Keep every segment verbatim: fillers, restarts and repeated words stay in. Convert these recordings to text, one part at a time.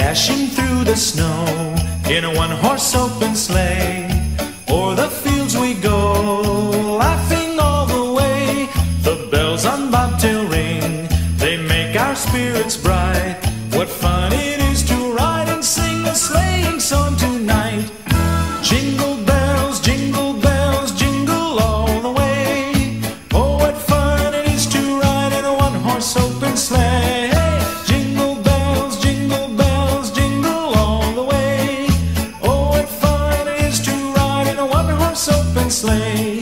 dashing through the snow in a one-horse open sleigh. O'er the fields we go, laughing all the way. The bells on bobtail ring, they make our spirits bright. What fun it is to ride and sing a sleighing song tonight. Jingle bells, jingle bells, jingle all the way. Oh, what fun it is to ride in a one-horse open sleigh. Jingle bells, jingle bells, jingle all the way. Oh, what fun it is to ride in a one-horse open sleigh.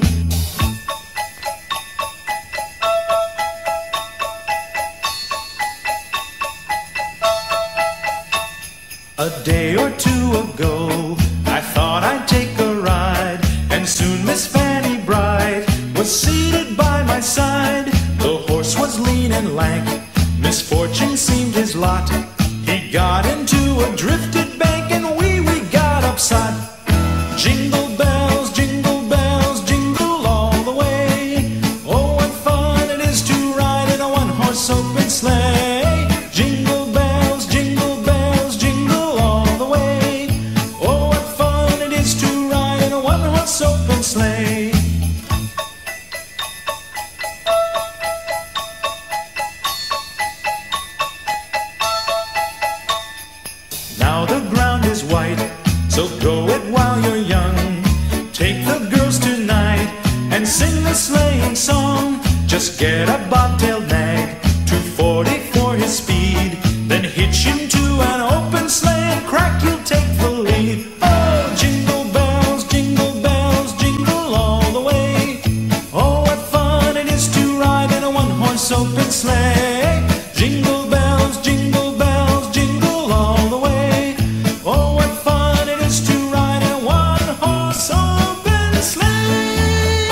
A day or two ago, I thought I'd take a ride, and soon Miss Fanny Bright was seated by my side. The horse was lean and lank, misfortune seemed his lot. He got into a drifted bank, and we, we got upset. Jingle bells, jingle bells, jingle all the way. Oh, what fun it is to ride in a one-horse open sleigh. Jingle bells, jingle bells, jingle all the way. Oh, what fun it is to ride in a one-horse open sleigh. Now the ground is white, so go it while you're young. Take the girls tonight and sing the sleighing song. Just get a bobtail nag, two forty for his speed. Then hitch him to an open sleigh and crack, you'll take the lead. Oh, jingle bells, jingle bells, jingle all the way. Oh, what fun it is to ride in a one-horse open sleigh. Jingle bells, jingle bells, jingle all the way. Oh, what fun it is to ride in a one-horse open sleigh.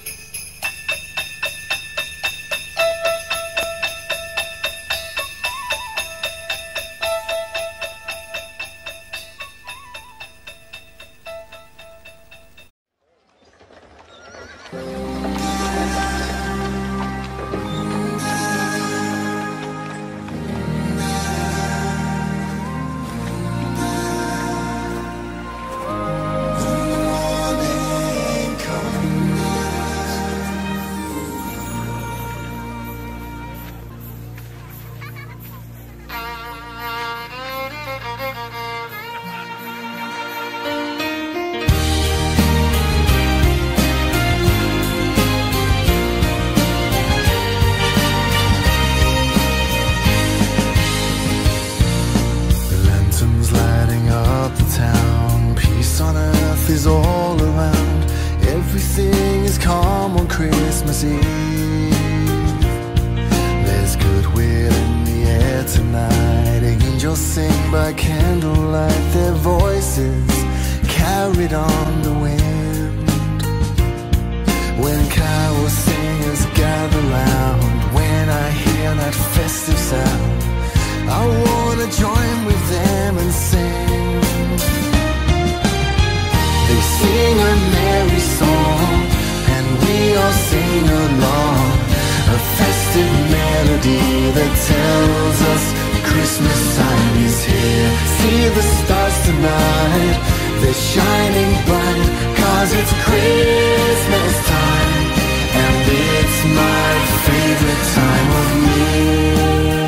Is all around. Everything is calm on Christmas Eve. There's goodwill in the air tonight. Angels sing by candlelight, their voices carried on the wind. When carol singers gather round, when I hear that festive sound, I wanna join with them and sing. They sing a merry song, and we all sing along. A festive melody that tells us Christmas time is here. See the stars tonight, they're shining bright, 'cause it's Christmas time, and it's my favorite time of year.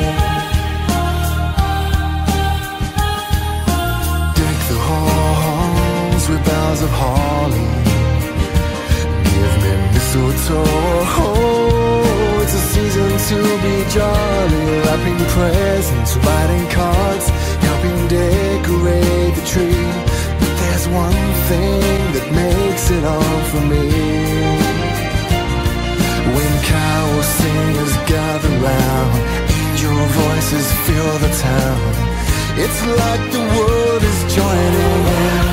Deck the halls with boughs of holly, give me mistletoe. Oh, it's a season to be jolly, wrapping presents, writing cards, helping decorate the tree. But there's one thing that makes it all for me. When carol singers gather round, angel voices fill the town. It's like the world is joining in.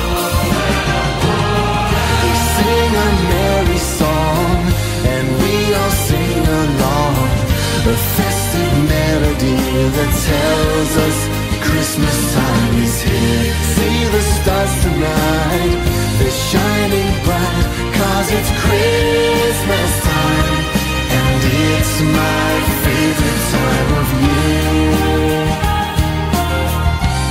They sing a merry song, and we all sing along. A festive melody that tells us Christmas time is here. See the stars tonight, they're shining bright, 'cause it's Christmas time, and it's my favorite time of year.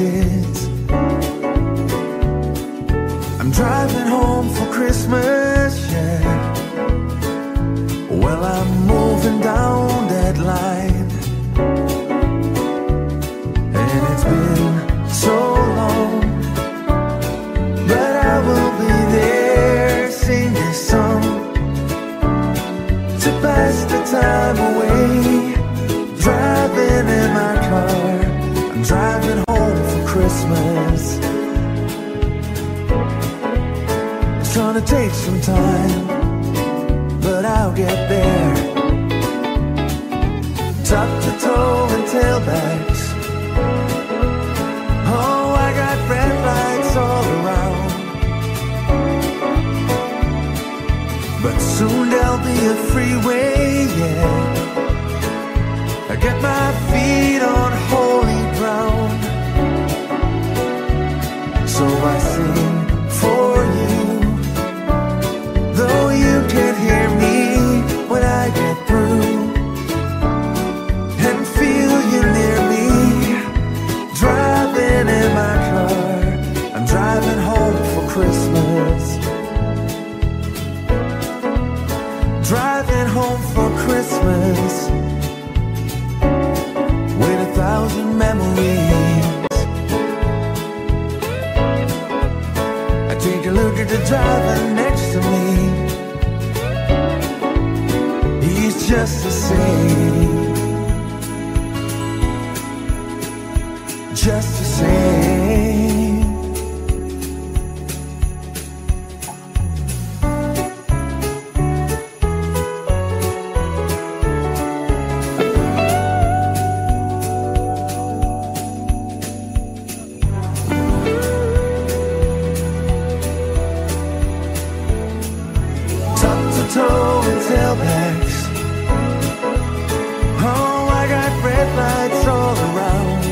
faces. I'm driving home for Christmas, yeah. Well, I'm moving down that line, and it's been so long, but I will be there, sing this song to pass the time away. Driving in my car, I'm driving home for Christmas. It's gonna take some time, but I'll get there. Top to toe and tailbacks. Oh, I got red lights all around, but soon there'll be a freeway, yeah. I get my feet on holy ground, so I sing for you, though you can't hear me when I get through, and feel you near me. Driving in my car, I'm driving home for Christmas. Driving home for Christmas with a thousand memories. I take a look at the driver next to me. He's just the same, just the same. Toe and tailbacks. Oh, I got red lights all around.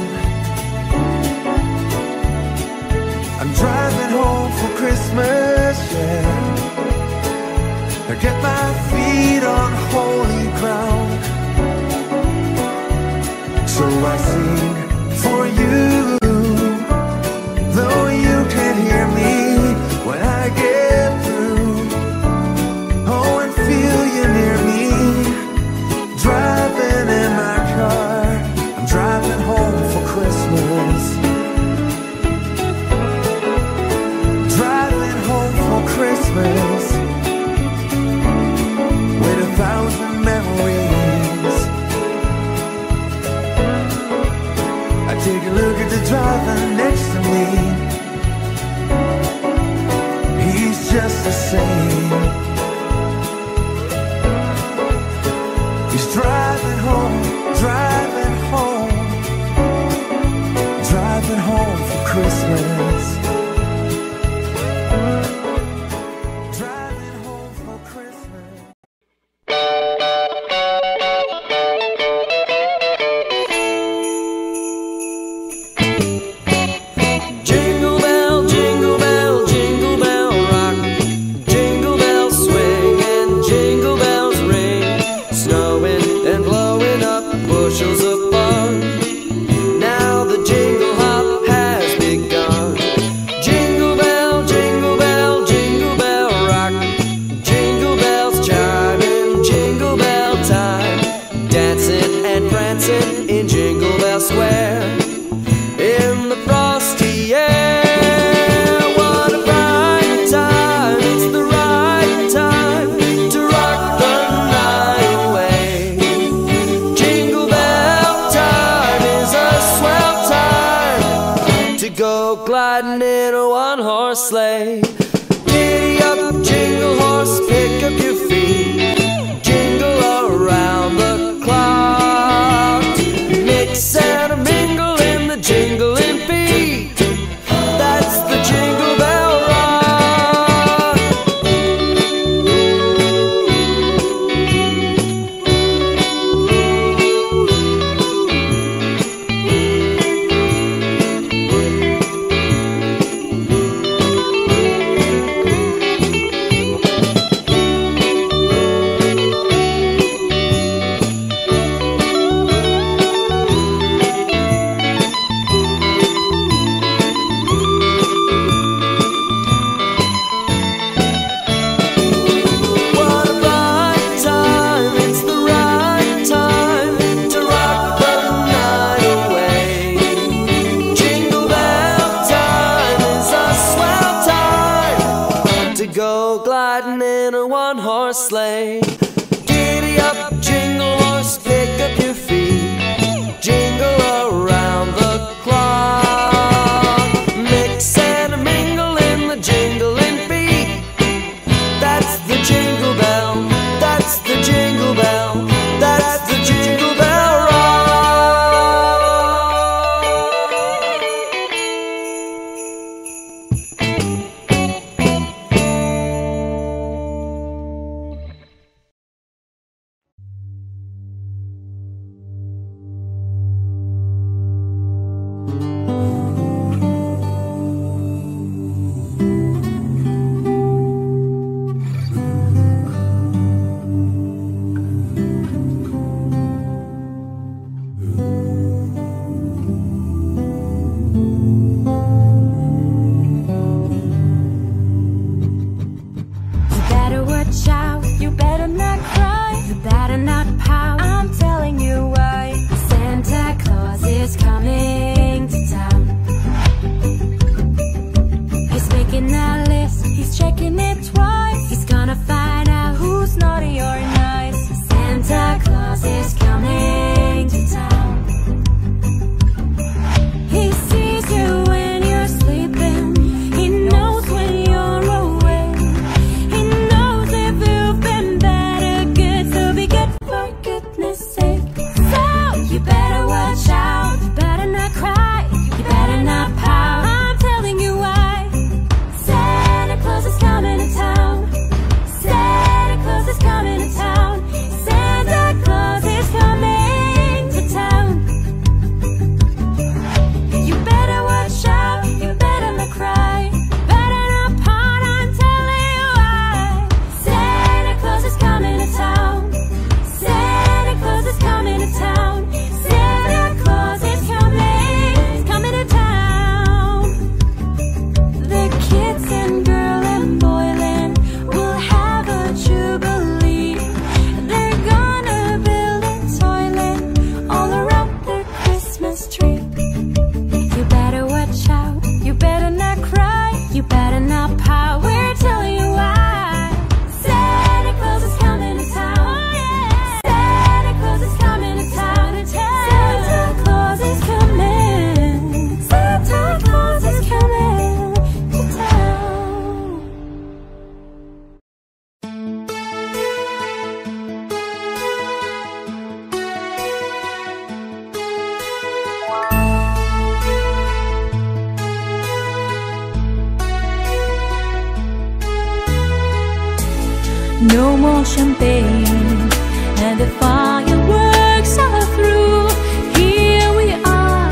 I'm driving home for Christmas, yeah. I get my feet on holy ground, so I sing for you, though you can't hear me when I get through. Oh, and feel you near me. Driving in my car, I'm driving home for Christmas. Driving home for Christmas with a thousand memories. I take a look at the driver next to me. He's just the same. He's driving home, driving home, driving home for Christmas. Driving home for Christmas. Jingle bell, jingle bell, jingle bell rock. Jingle bells swing and jingle bells ring. Snowing and blowing up bushels of fun. Now the jingle hop has begun. Jingle bell, jingle bell, jingle bell rock. Jingle bells chiming, jingle bell time. Dancing and prancing in Jingle Bell Square. In the frosty air, what a bright time. It's the right time to rock the night away. Jingle bell time is a swell time to go gliding in a one-horse sleigh. Giddy up, jingle horse, pick up your feet. Jingle around the clock. Mix and a mingle in the jingling feet. That's the Jingle Bell Rock. go gliding in a one-horse sleigh. Giddy up, jingle horse, pick up your feet, jingle around the clock. Mix and mingle in the jingling beat. That's the jingle bell, that's the jingle bell, that's the jingle bell rock. No more champagne and the fireworks are through. Here we are,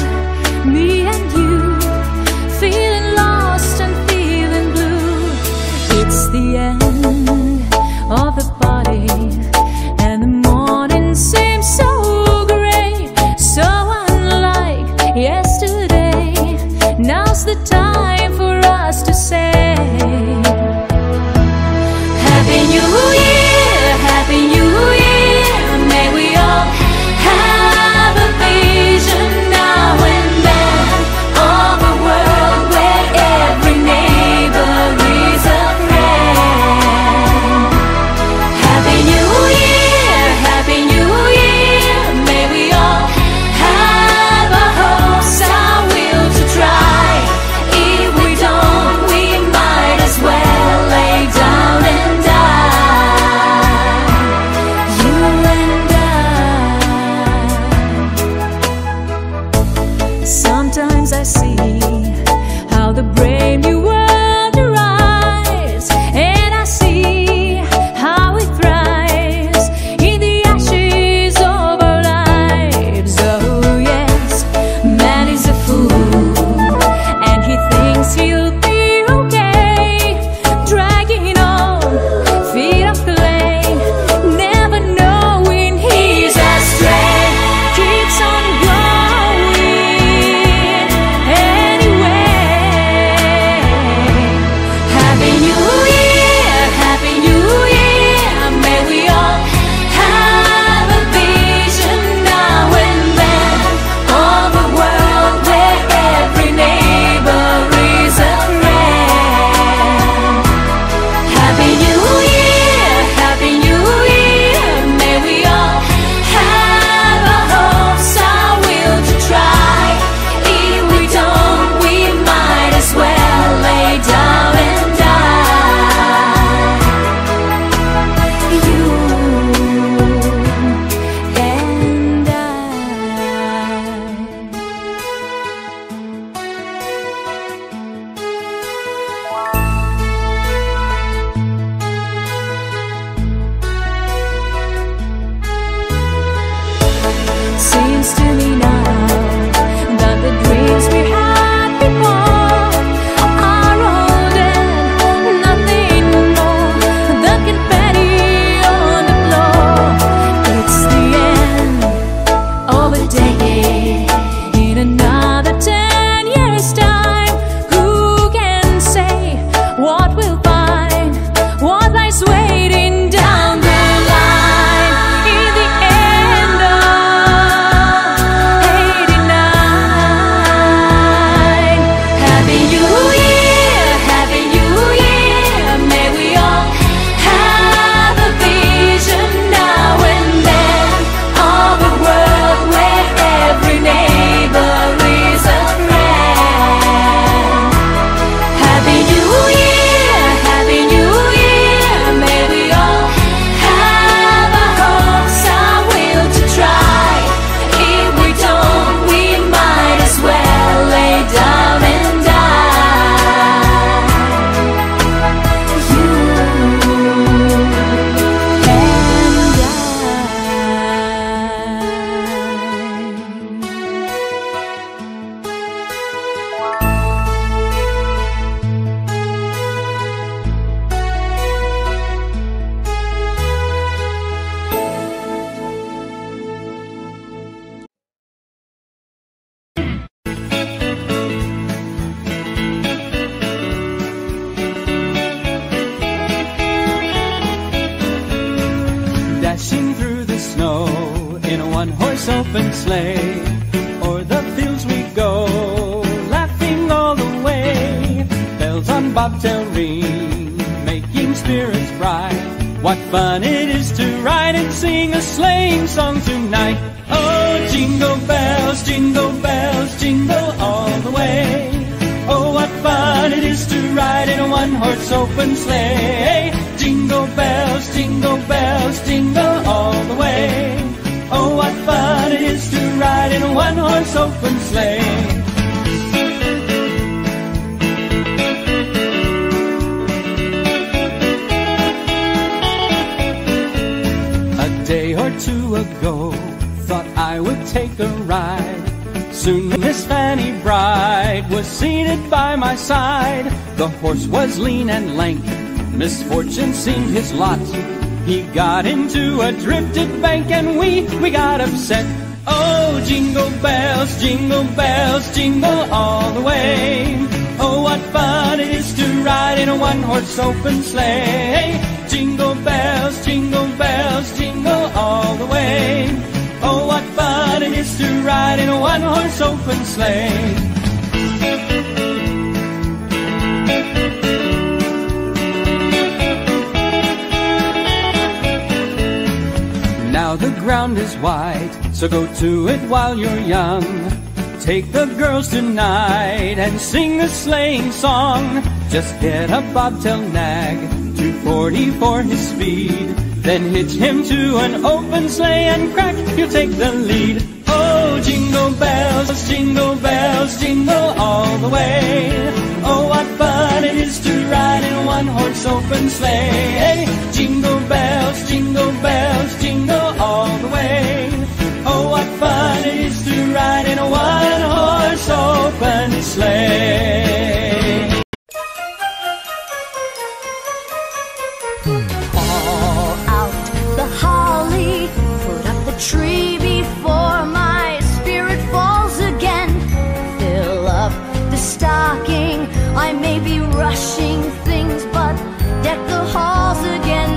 me and you, feeling lost and feeling blue. It's the end of the party and the morning seems so grey, so unlike yesterday. Now's the time for us to say Happy New Year, Happy New Year, open sleigh. O'er the fields we go, laughing all the way. Bells on bobtail ring, making spirits bright. What fun it is to ride and sing a sleighing song tonight. Oh, jingle bells, jingle bells, jingle all the way. Oh, what fun it is to ride in a one-horse open sleigh. Jingle bells, jingle bells, jingle all the way. Oh, what fun it is to ride in a one-horse open sleigh. A day or two ago, thought I would take a ride. Soon Miss Fanny Bride was seated by my side. The horse was lean and lank, misfortune seemed his lot. He got into a drifted bank and we, we got upset. Oh, jingle bells, jingle bells, jingle all the way. Oh, what fun it is to ride in a one-horse open sleigh. Jingle bells, jingle bells, jingle all the way. Oh, what fun it is to ride in a one-horse open sleigh. Now the ground is white, so go to it while you're young. Take the girls tonight and sing a sleighing song. Just get a bobtail nag, two forty for his speed. Then hitch him to an open sleigh and crack, you'll take the lead. Oh, jingle bells, jingle bells, jingle all the way. Oh, what fun it is to ride in a one-horse open sleigh. Jingle bells, jingle bells, jingle all the way. Oh, what fun it is to ride in a one-horse open sleigh. Call out the holly, put up the tree before my spirit falls again. Fill up the stocking, I may be rushing things, but deck the halls again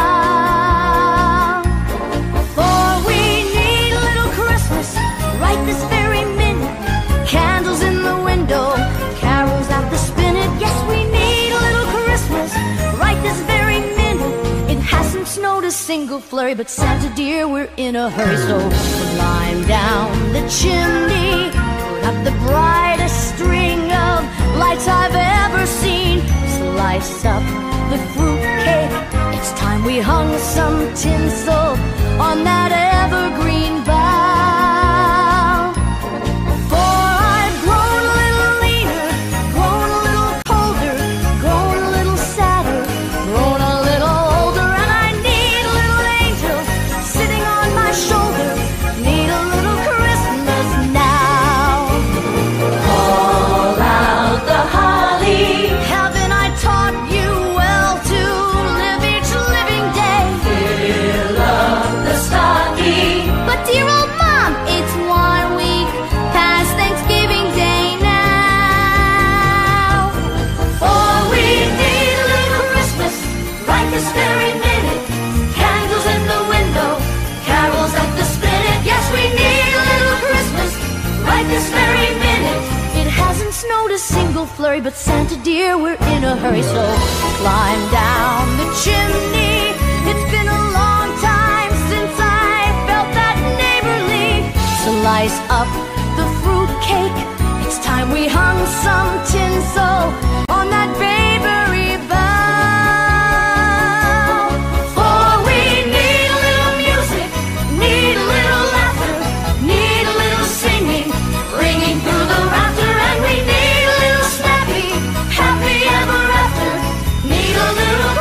now. For we need a little Christmas right this very minute. Candles in the window, carols at the spinet. Yes, we need a little Christmas right this very minute. It hasn't snowed a single flurry, but Santa dear, we're in a hurry. So climb down the chimney, put up the brightest string of lights I've ever seen. Slice up the fruitcake, it's time we hung some tinsel on that evergreen bough. For I've grown a little leaner, grown a little colder, grown a little sadder, grown a little older, and I need a little angel sitting on my shoulder. Need a little Christmas now. Call out the holly, haven't I taught you well to live each living day? Fill up the stocking. But dear old mom, it's one week past Thanksgiving Day now. For we need a little Christmas right this very minute. Candles in the window, carols at the spinet. Yes, we need a little Christmas right this very minute. It hasn't snowed a single flurry, but Santa dear, we're in a hurry. So climb down the chimney. It's been a long time since I felt that neighborly. Slice up the fruitcake, it's time we hung some tinsel on that bakery bough. For we need a little music, need a little laughter, need a little singing, ringing through the rafter, and we need a little snappy, happy ever after. Need a little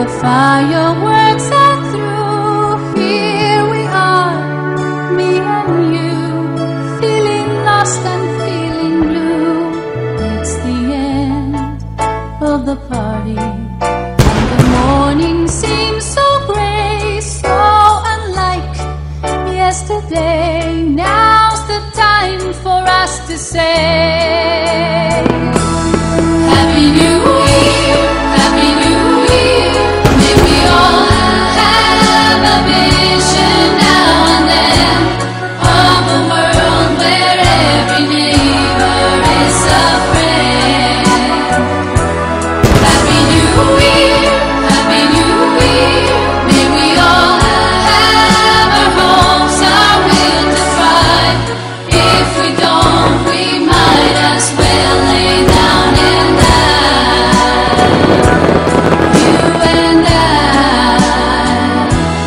the fireworks are through. Here we are, me and you, feeling lost and feeling blue. It's the end of the party, and the morning seems so gray, so unlike yesterday. Now's the time for us to say Happy New Year, Happy New Year. May we all have a vision now and then of a world where every neighbor is a friend. Happy New Year, Happy New Year. May we all have our hopes, our will to thrive. If we don't, we might as well lay down and die. You and I.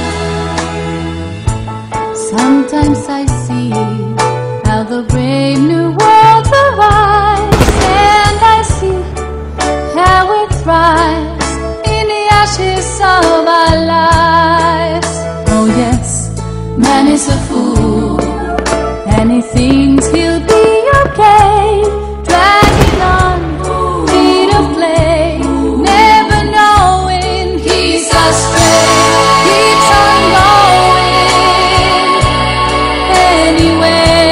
Sometimes I see how the brave new world survives, and I see how it thrives in the ashes of our lives. Oh yes, man is a fool, and he thinks he'll be okay, dragging on feet of clay, never knowing he's astray. Keeps on going anyway.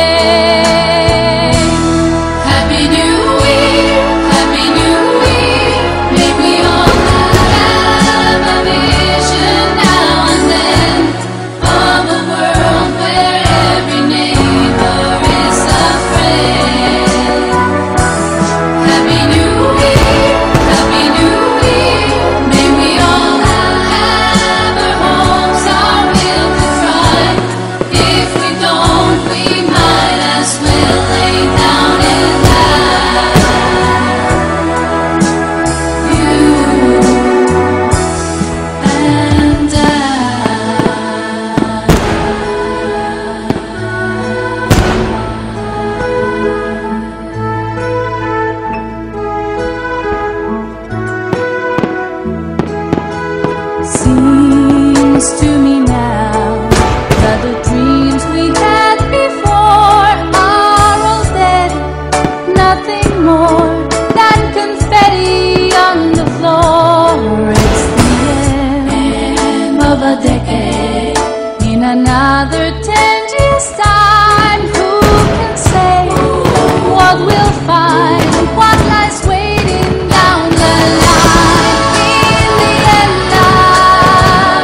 Happy New Year, Happy New Year. May we all have a vision now and then of a world where every neighbor is a friend. Happy New Year, Happy New Year. May we all have our hopes, our will to try. If we don't, we might as well lay down and die. You and I. Seems to me now that the dreams we had before are all dead, nothing more than confetti on the floor. It's the end of a decade. In another ten years' time, who can say what we'll find, what lies waiting down the line? In the end of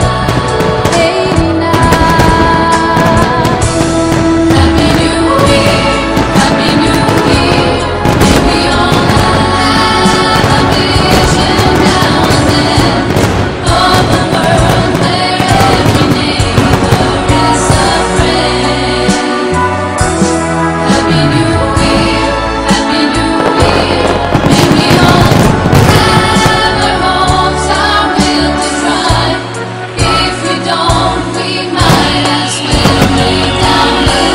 eighty-nine. Happy New Year, Happy New Year. May we all have a vision now and then of a world where every neighbor is a friend. Happy New Year, Happy New Year. May we all have our hopes, our will to try. If we don't, we might as well lay down and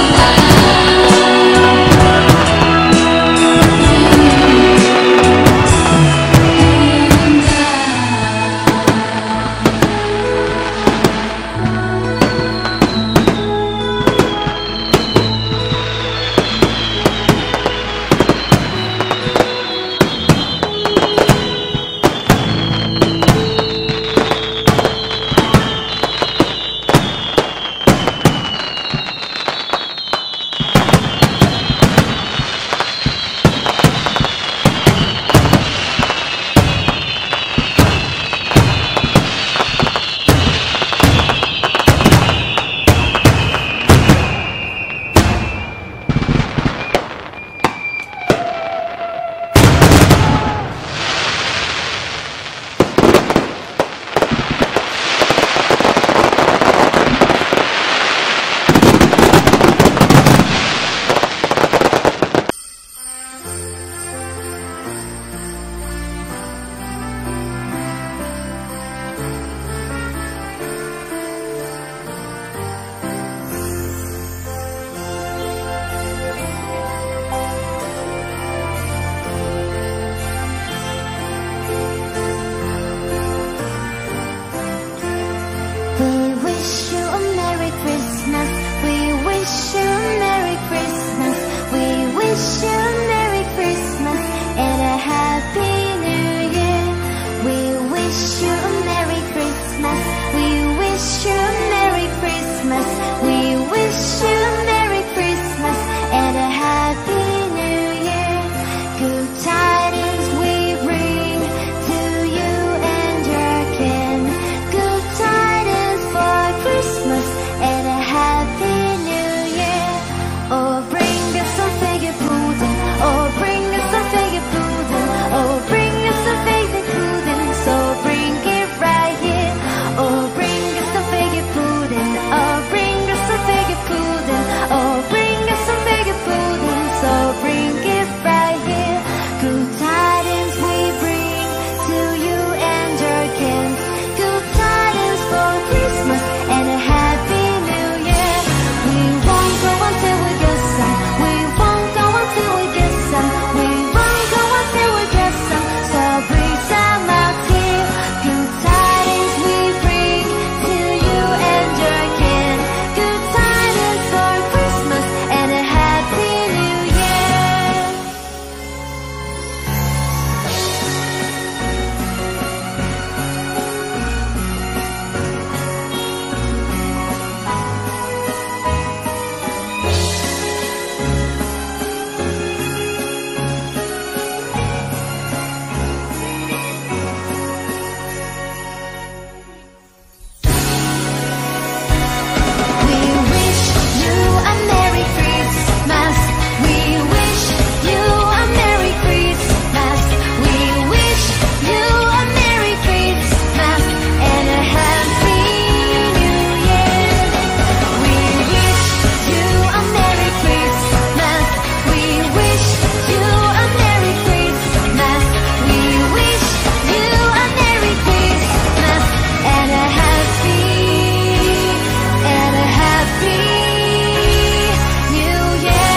We wish you a Merry Christmas. We wish you a Merry Christmas. We wish you a Merry Christmas and a Happy New Year. We wish you a Merry Christmas. We wish you a Merry Christmas. We wish you a Merry Christmas and a Happy New Year. Good tidings we bring to you and your kin. Good tidings for Christmas and a Happy New Year. Oh, bring us some figgy pudding. Oh, bring us some figgy pudding. Oh, bring us some figgy pudding. So bring it right here. Oh, bring us some figgy pudding. Oh, bring us some figgy pudding. Oh, bring us some figgy pudding. So bring it right here. Good tidings we bring to you and your kin. Good tidings for Christmas and a Happy New Year. We won't go until we get some. We won't go until we get some. We won't go until we get some. So bring some out here. Good tidings we bring to you and your kin. Good tidings for Christmas and a Happy New Year. We wish you a Merry Christmas. We wish you a Merry Christmas. We wish you a Merry Christmas and a Happy New Year. We wish you a Merry Christmas. We wish you a Merry Christmas. We wish you a Merry Christmas and a Happy and a Happy New Year.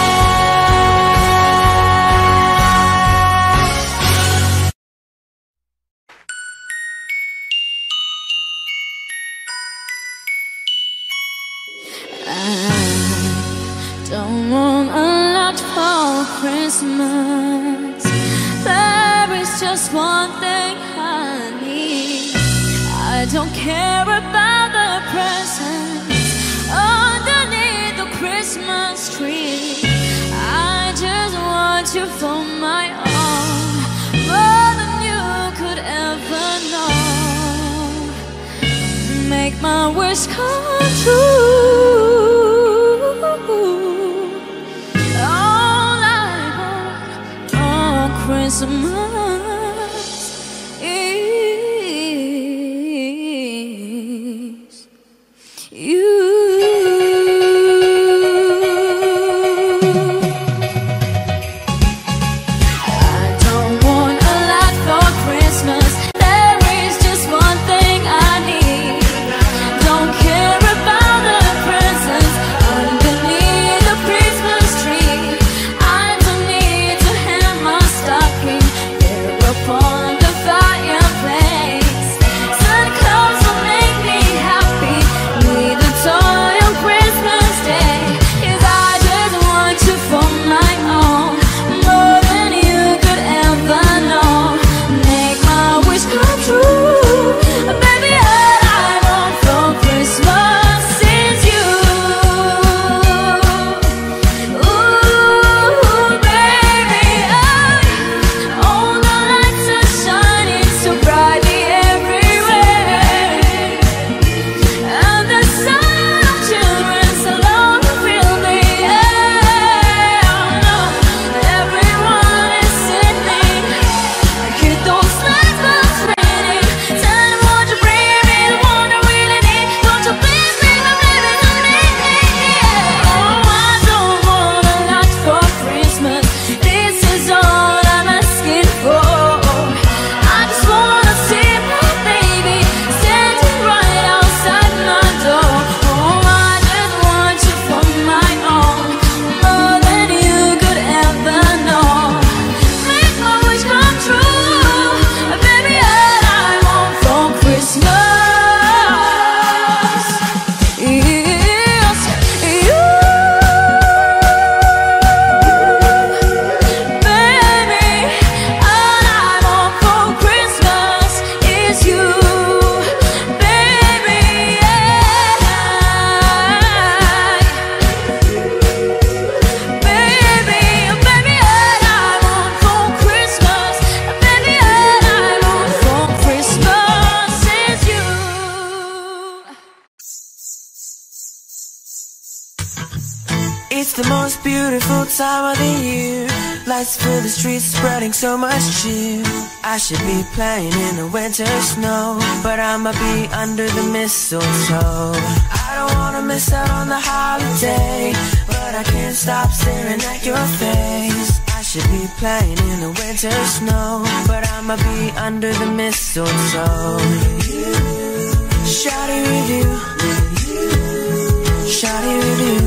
I don't want a lot for Christmas. There is just one thing I need. I don't care about the presents underneath the Christmas tree. I just want you for my own, more than you could ever know. Make my wish come true. All I want on Christmas is you. I don't want a lot for Christmas. There is just one thing I need. Don't care about the presents underneath the Christmas tree. I don't need to hang my stocking It's the most beautiful time of the year. Lights fill the streets, spreading so much cheer. I should be playing in the winter snow, but I'ma be under the mistletoe. I don't wanna miss out on the holiday, but I can't stop staring at your face. I should be playing in the winter snow, but I'ma be under the mistletoe. Shawty with you, shawty with you,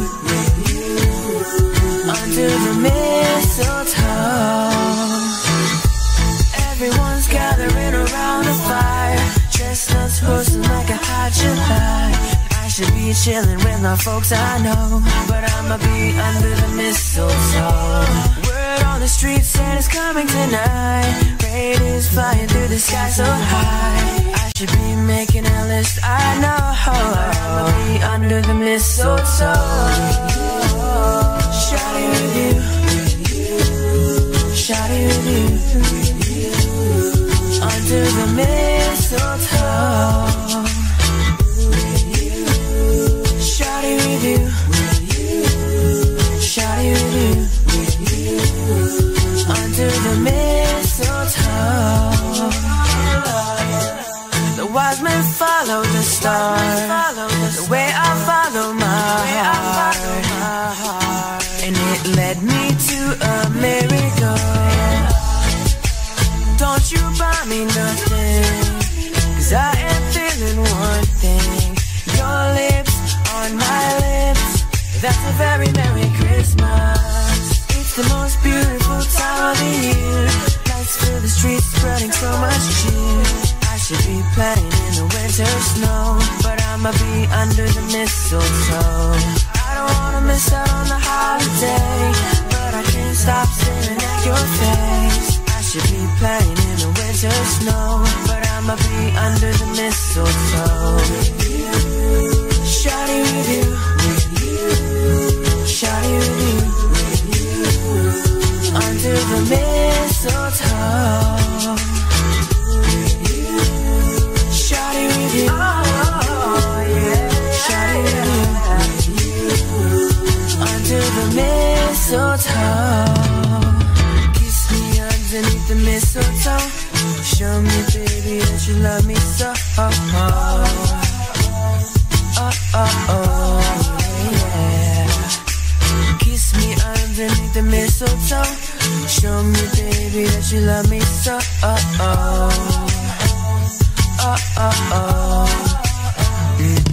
under the mistletoe. Everyone's gathering around the fire, chestnuts roasting like a hot July. I should be chilling with my folks I know, but I'ma be under the mistletoe. Word on the street said it's coming tonight. Reindeers flying through the sky so high. I should be making a list, I know, but I'ma be under the mistletoe. Shawty with you, shawty with you, under the mistletoe. Shawty with you, shawty with you, under the mistletoe. The wise men follow the star, the way I follow my heart, and it led me to America. Don't you buy me nothing, 'cause I am feeling one thing. Your lips on my lips, that's a very Merry Christmas. It's the most beautiful time of the year. Lights fill the streets, spreading so much cheer. I should be playing in the winter snow, but I'ma be under the mistletoe. I don't wanna miss out on the holiday, but I can't stop staring at your face. I should be playing in the winter snow, but I'ma be under the mistletoe. Shawty with you, shawty with you, under the mistletoe. Shawty with you, oh yeah, shawty with you, under the mistletoe. Kiss me underneath the mistletoe. Show me, baby, that you love me so. Oh, oh, oh, oh, oh yeah. Kiss me underneath the mistletoe. Show me, baby, that you love me so. Oh, oh, oh, oh, oh. Mm.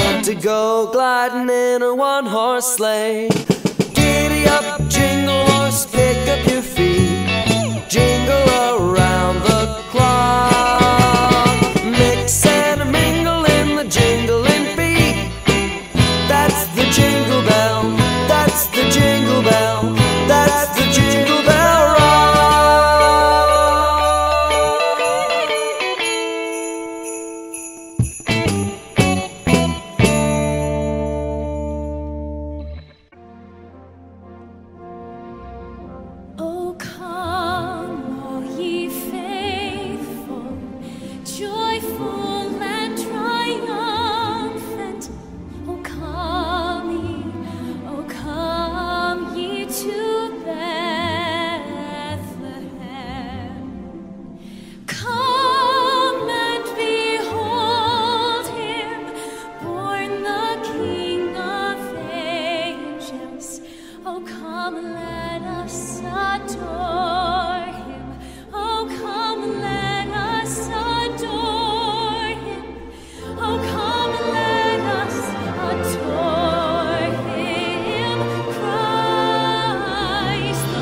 go gliding in a one-horse sleigh. Giddy up, jingle horse, up your feet, jingle around the clock. Mix and mingle in the jingling beat. That's the jingle bell, that's the jingle bell, that's the jingle bell rock. Oh, come, all ye faithful, joyful and triumphant. Oh, come ye, oh, come ye to Bethlehem. Come and behold him, born the King of angels. Oh, come, let us adore him. Oh, come, let us adore him. Oh, come, let us adore him, Christ the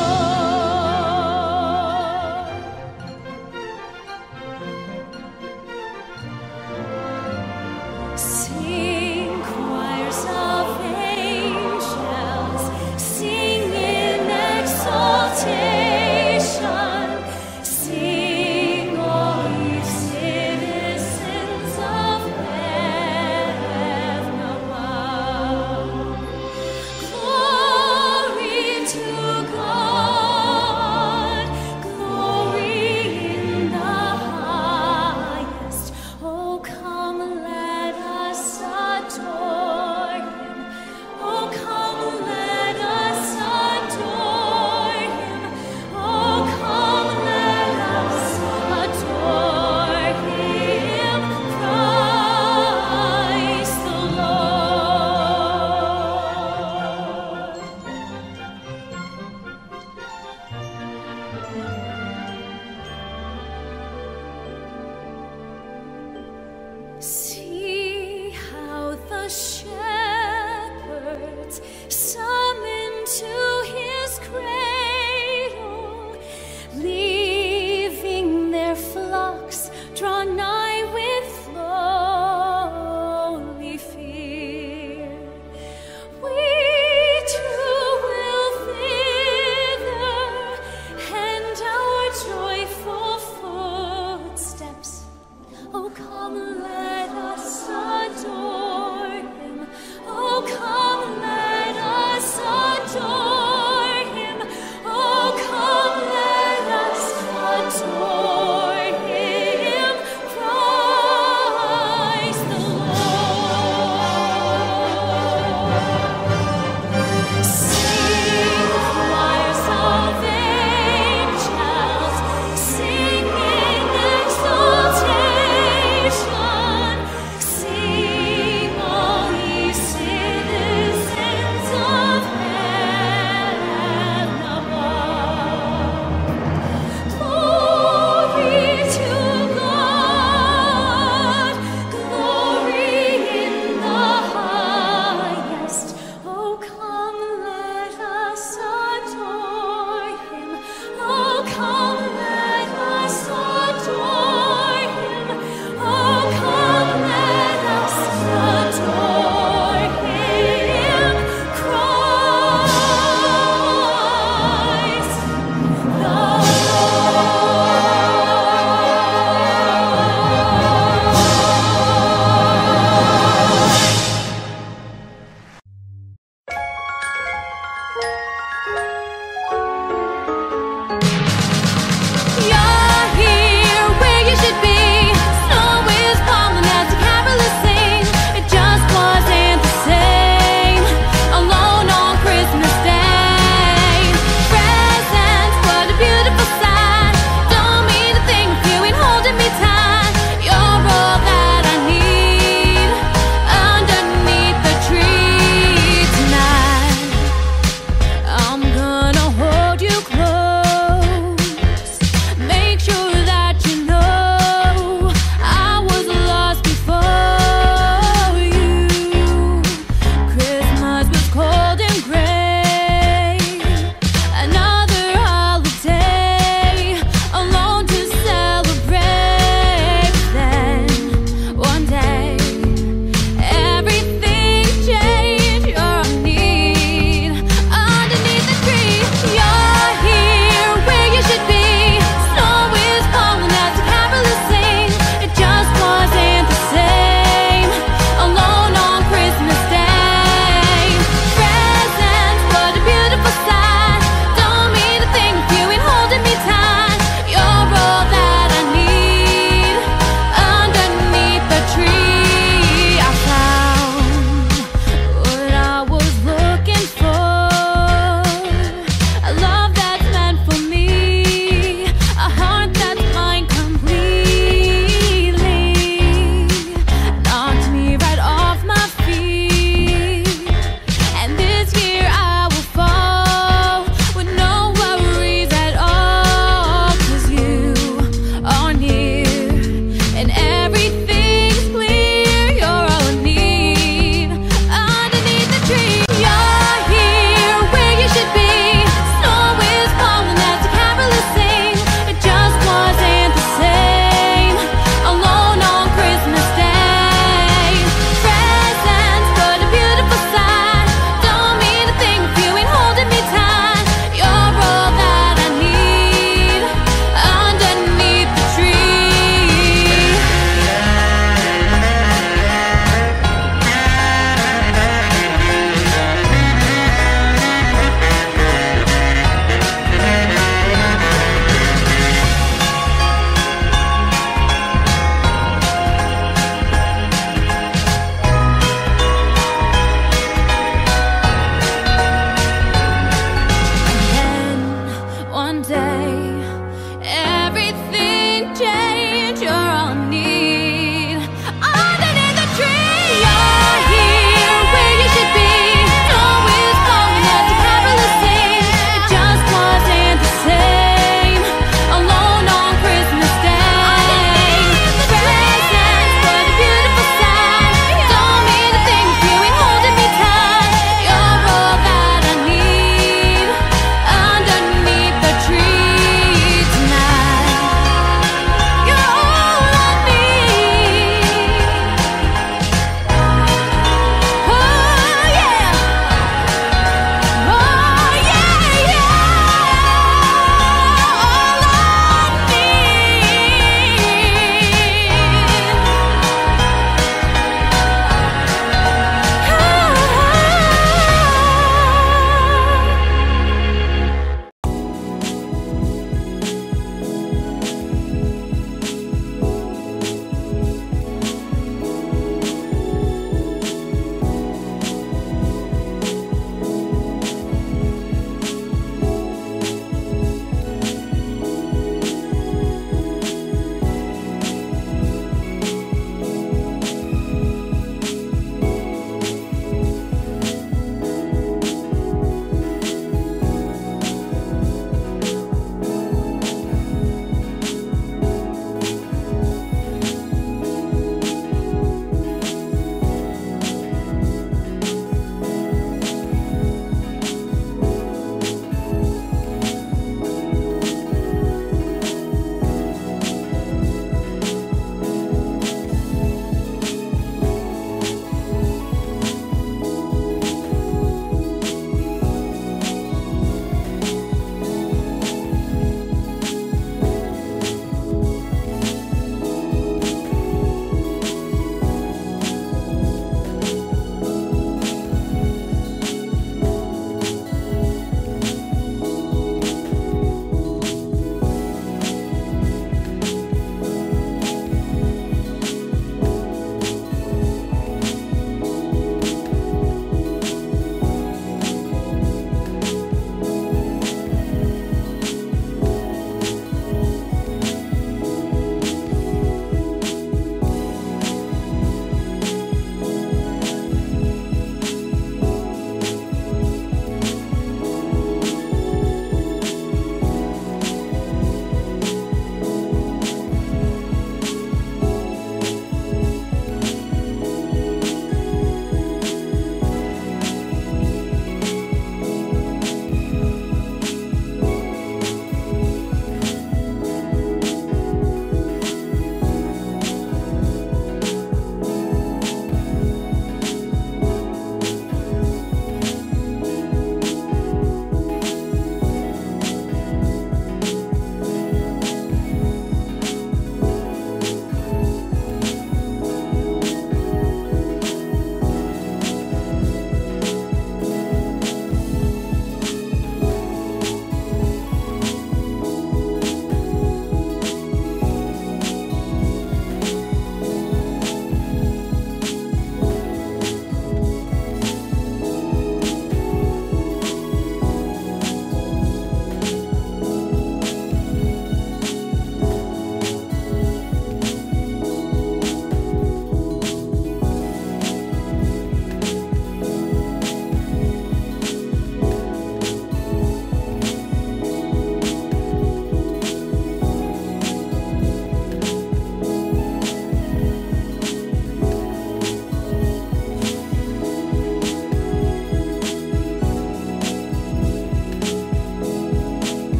Lord. Sing, choirs of angels, sing in exaltation. Sing, all ye citizens of heaven above. Glory to God, glory in the highest. Oh, come, let us adore him. Oh, come, let us adore him. Oh, come, let us adore him, Christ the Lord. See how the shepherds summon to his cradle, leaving their flocks draw nigh with lowly fear. We too will thither, and our joyful footsteps. Oh, come, let us adore him.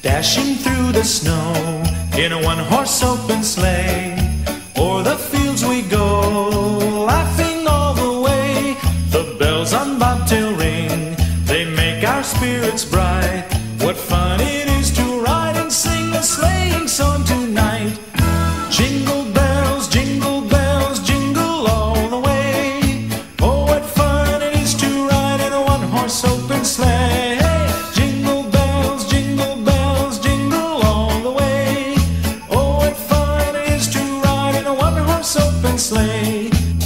Dashing through the snow in a one-horse open sleigh. O'er the fields we go, laughing all the way. The bells on bobtail ring, they make our spirits bright. What fun it is to ride and sing a sleighing song tonight. Jingle bells, jingle bells, jingle all the way. Oh, what fun it is to ride in a one-horse open sleigh. Jingle bells, jingle bells, jingle all the way. Oh, what fun it is to ride in a one-horse open sleigh.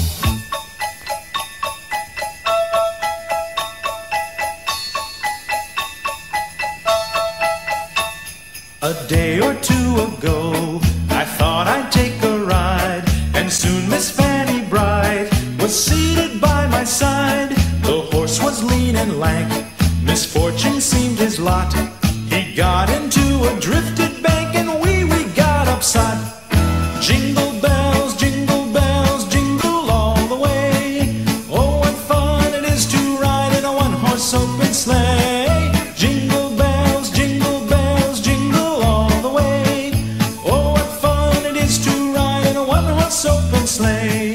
A day or two ago, I thought I'd take a ride, and soon Miss Fanny Bright was seated by my side. The horse was lean and lank, misfortune seemed his lot. He got into a drifted bank, and we, we got upside. Jingle bells, jingle bells, jingle all the way. Oh, what fun it is to ride in a one-horse open sleigh. Jingle bells, jingle bells, jingle all the way. Oh, what fun it is to ride in a one-horse open sleigh.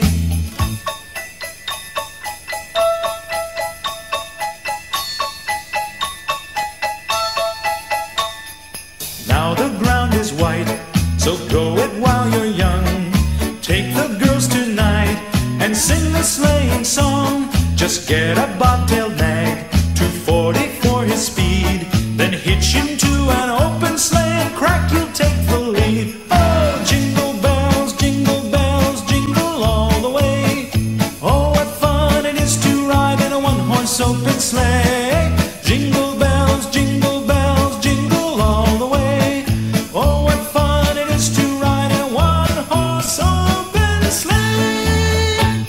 Now the ground is white, so go it while you're young. Take the girls tonight and sing the sleighing song. Just get a bobtailed nag, two forty for his speed. Then hitch him to an open sleigh and crack, you'll take the lead. Oh, jingle bells, jingle bells, jingle all the way. Oh, what fun it is to ride in a one-horse open sleigh. Jingle bells, jingle bells, jingle all the way. Oh, what fun it is to ride in a one-horse open sleigh.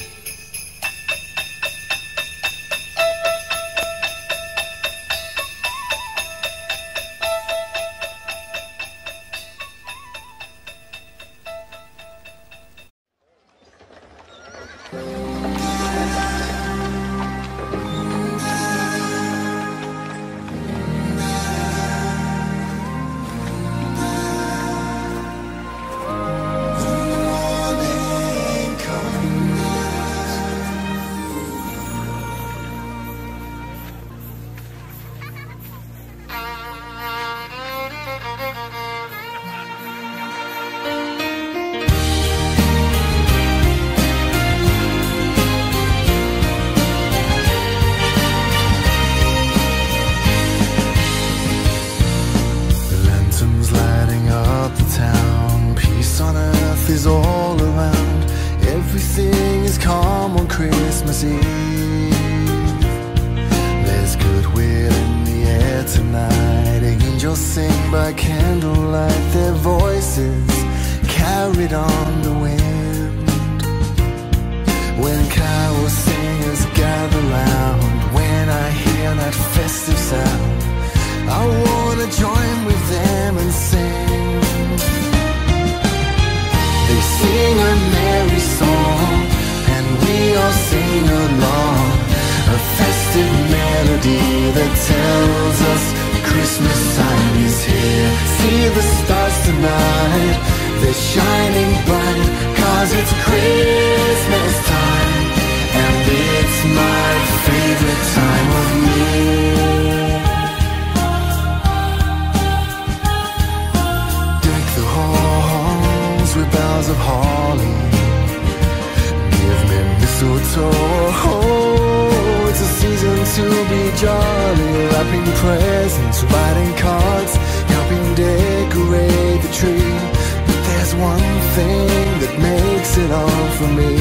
Is all around. Everything is calm on Christmas Eve. There's goodwill in the air tonight. Angels sing by candlelight, their voices carried on the wind. When carol singers gather round, when I hear that festive sound, I wanna join with them and sing. They sing a merry song, and we all sing along. A festive melody that tells us Christmas time is here. See the stars tonight, they're shining bright, 'cause it's Christmas time, and it's my favorite time of year. Deck the halls with boughs of holly, give me mistletoe. Oh, it's a season to be jolly, wrapping presents, writing cards, helping decorate the tree. But there's one thing that makes it all for me.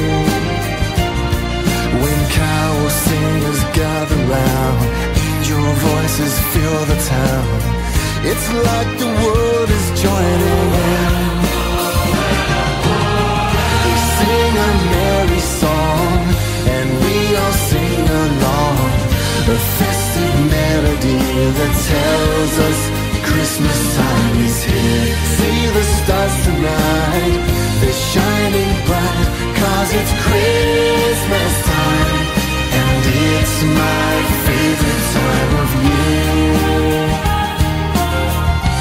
When carol singers gather round, angel voices fill the town. It's like the world is joining in. They sing a merry song, and we all sing along. A festive melody that tells us Christmas time is here. See the stars tonight, they're shining bright, 'cause it's Christmas time, and it's my favorite time of year.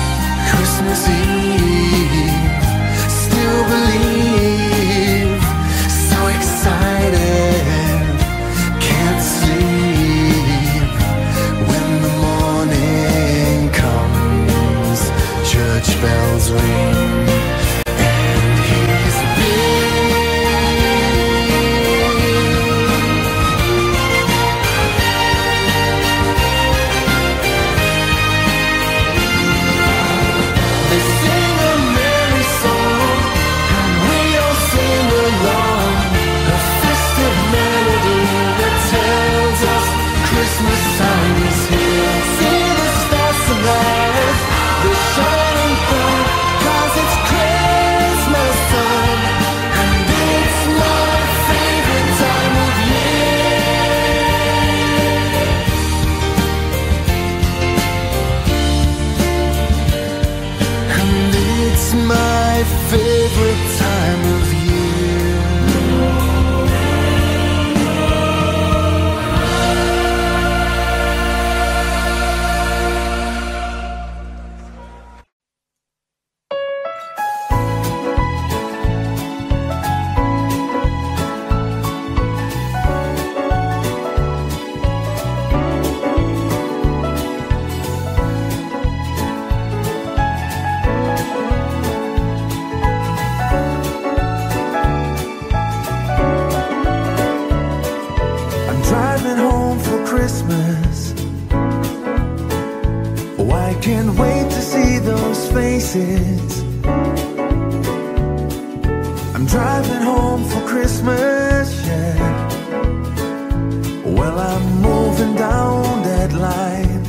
driving home for Christmas. Oh, I can't wait to see those faces. I'm driving home for Christmas, yeah. Well, I'm moving down that line,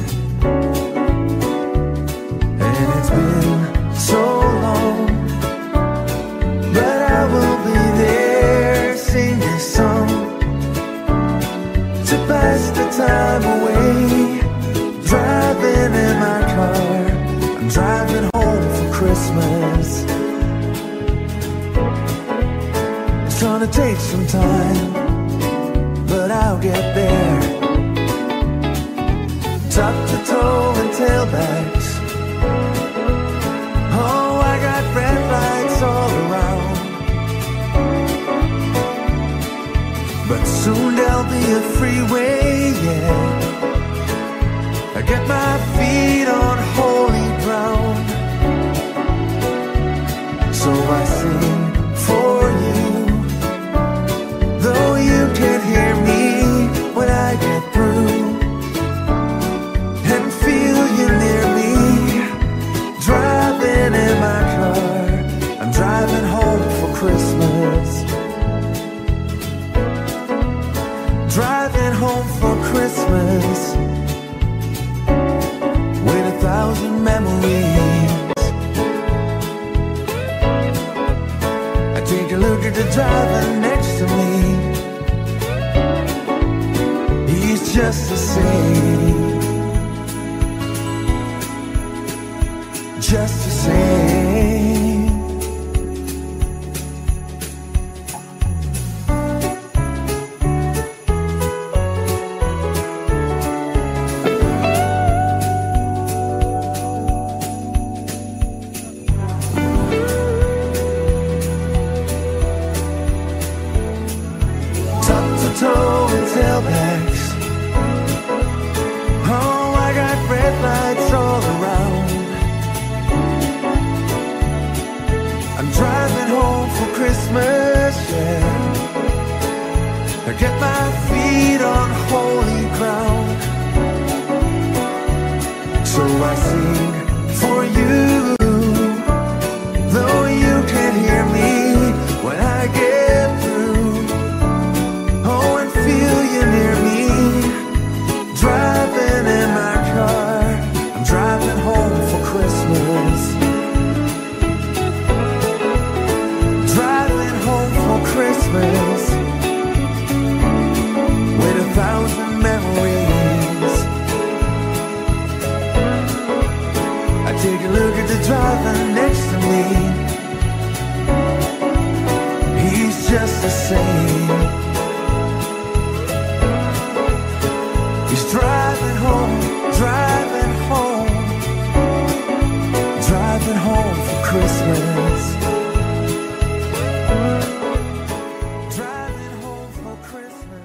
and it's been so long, but I will be there, sing this song to pass the time away. Driving in my car, I'm driving home for Christmas. It's gonna take some time, but I'll get there. Top to toe and tailbacks. Oh, I got red lights all around, but soon there'll be a freeway, yeah. I get my feet on holy ground, so I sing for you, though you can't hear me when I get through, and feel you near me. Driving in my car, I'm driving home for Christmas. Driving home for Christmas with a thousand memories. I take a look at the driver next to me. He's just the same, just the same. Toe and tailbacks. Oh, I got red lights all around. I'm driving home for Christmas, yeah. I get my feet on holy ground, so I sing for you, though you can't hear me when I get through. Oh, and feel you near me. Driving in my car, I'm driving home for Christmas. Driving home for Christmas with a thousand memories. I take a look at the driver next to me. He's just the same. He's driving home, driving home, driving home for Christmas. Driving home for Christmas.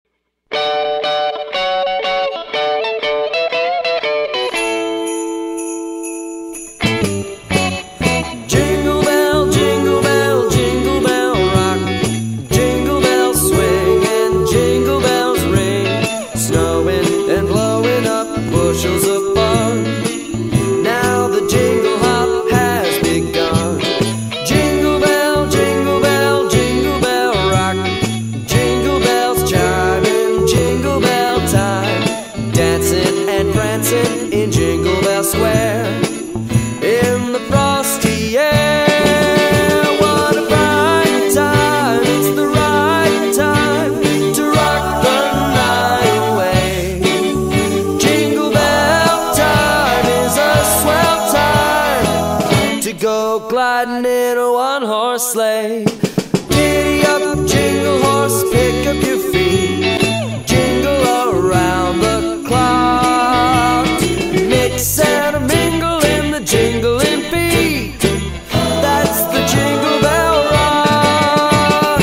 Jingle bell, jingle bell, jingle bell rock. Jingle bells swing and jingle bells ring. Snowing and blowing up bushels of fun. Now the jingle hop has begun. Jingle bell, jingle bell, jingle bell rock. Jingle bells chiming, jingle bell time. Dancing and prancing in Jingle Bell Square. In the frosty air, what a bright time. It's the right time to rock the night away. Jingle bell time is a swell time to go gliding in a one-horse sleigh. Giddy up, jingle horse, pick up your feet. Jingle around the clock. Mix and a mingle in the jingling beat. That's the Jingle Bell Rock.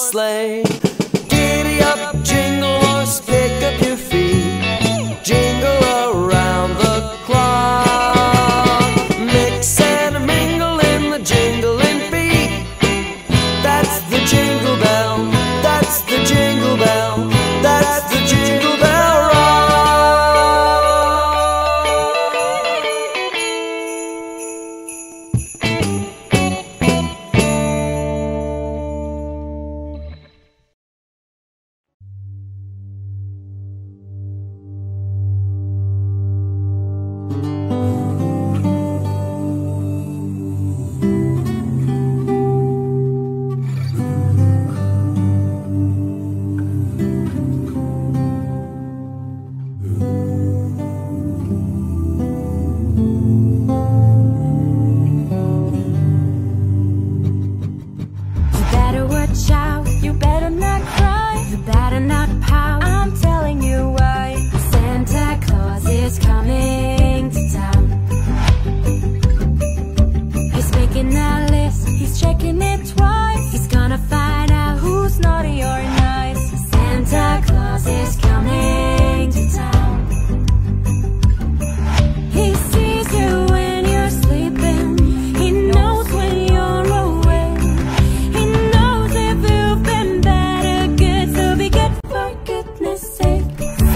sleigh. Giddy up, jingle horse, pick up your feet, jingle around the clock. Mix and mingle in the jingling beat. That's the jingle bell, that's the jingle bell, that's the jingle bell rock. For goodness sake.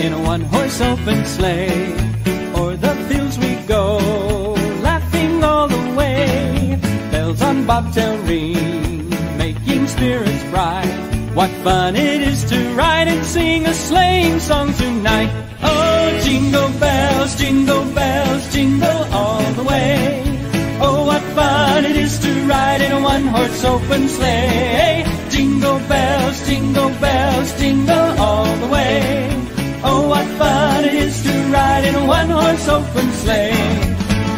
in a one-horse open sleigh. O'er the fields we go, laughing all the way. Bells on bobtail ring, making spirits bright. What fun it is to ride and sing a sleighing song tonight. Oh, jingle bells, jingle bells, jingle all the way. Oh, what fun it is to ride in a one-horse open sleigh. Jingle bells, jingle bells, jingle all the way. Oh, what fun it is to ride in a one-horse open sleigh.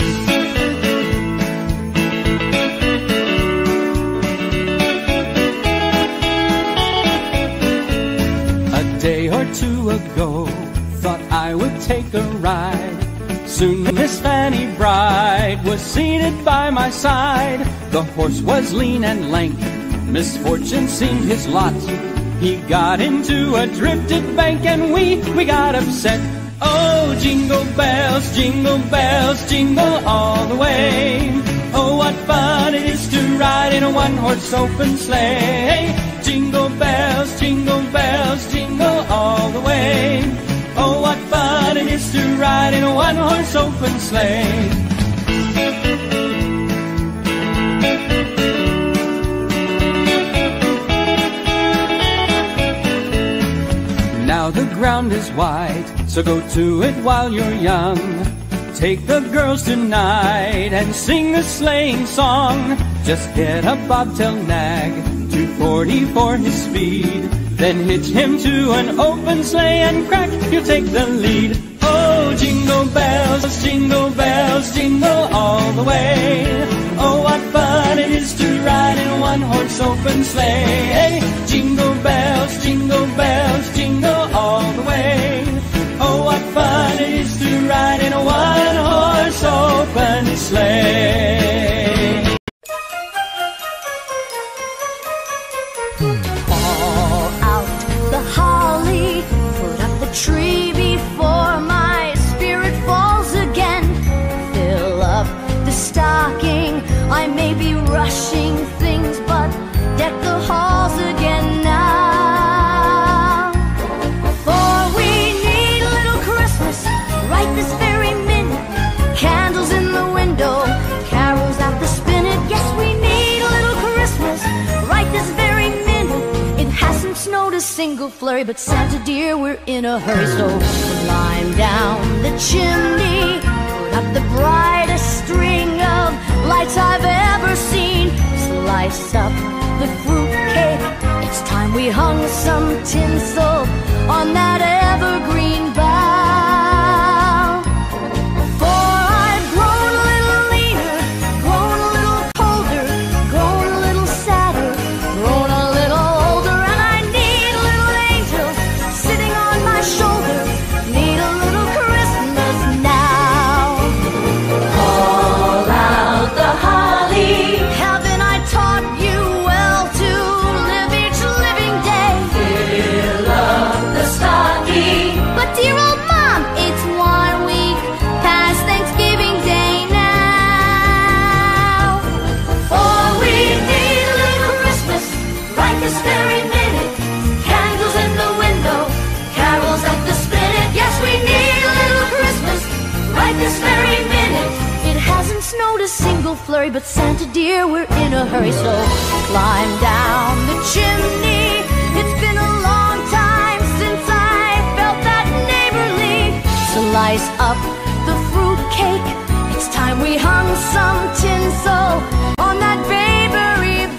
A day or two ago, thought I would take a ride. Soon Miss Fanny Bride was seated by my side. The horse was lean and lank, misfortune seemed his lot. He got into a drifted bank and we, we got upset. Oh, jingle bells, jingle bells, jingle all the way. Oh, what fun it is to ride in a one-horse open sleigh. Jingle bells, jingle bells, jingle all the way. Oh, what fun it is to ride in a one-horse open sleigh. Now the ground is wide, so go to it while you're young. Take the girls tonight and sing a sleighing song. Just get a bobtail nag, two forty for his speed. Then hitch him to an open sleigh and crack, you'll take the lead. Oh, jingle bells, jingle bells, jingle all the way. Oh, what fun it is to ride in a one-horse open sleigh. Jingle bells, jingle bells, jingle all the way. Oh, what fun it is to ride in a one-horse open sleigh. All out the holly, put up the tree before my spirit falls again. Fill up the stocking, I may be rushing things, but deck the halls again now. For we need a little Christmas right this very minute. Candles in the window, carols at the spinet. Yes, we need a little Christmas right this very minute. It hasn't snowed a single flurry, but Santa dear, we're in a hurry. So climb down the chimney, put up the brightest string of lights I've ever seen. Slice up the fruitcake, it's time we hung some tinsel on that evergreen bough. For I've grown a little leaner, grown a little colder, grown a little sadder, grown a little older, and I need a little angel sitting on my shoulder. Need a little Christmas now. Call out the holly, haven't I taught you well to live each living day? Fill up the stocking. But dear old mom, it's one week past Thanksgiving Day now. For we need a little Christmas right this very minute. Candles in the window, carols at the spinet. Yes, we need a little Christmas right this very minute. It hasn't snowed a single flurry, but Santa dear, we're in a hurry. So climb down the chimney. It's been a long time since I felt that neighborly. Slice up the fruitcake, it's time we hung some tinsel on that babery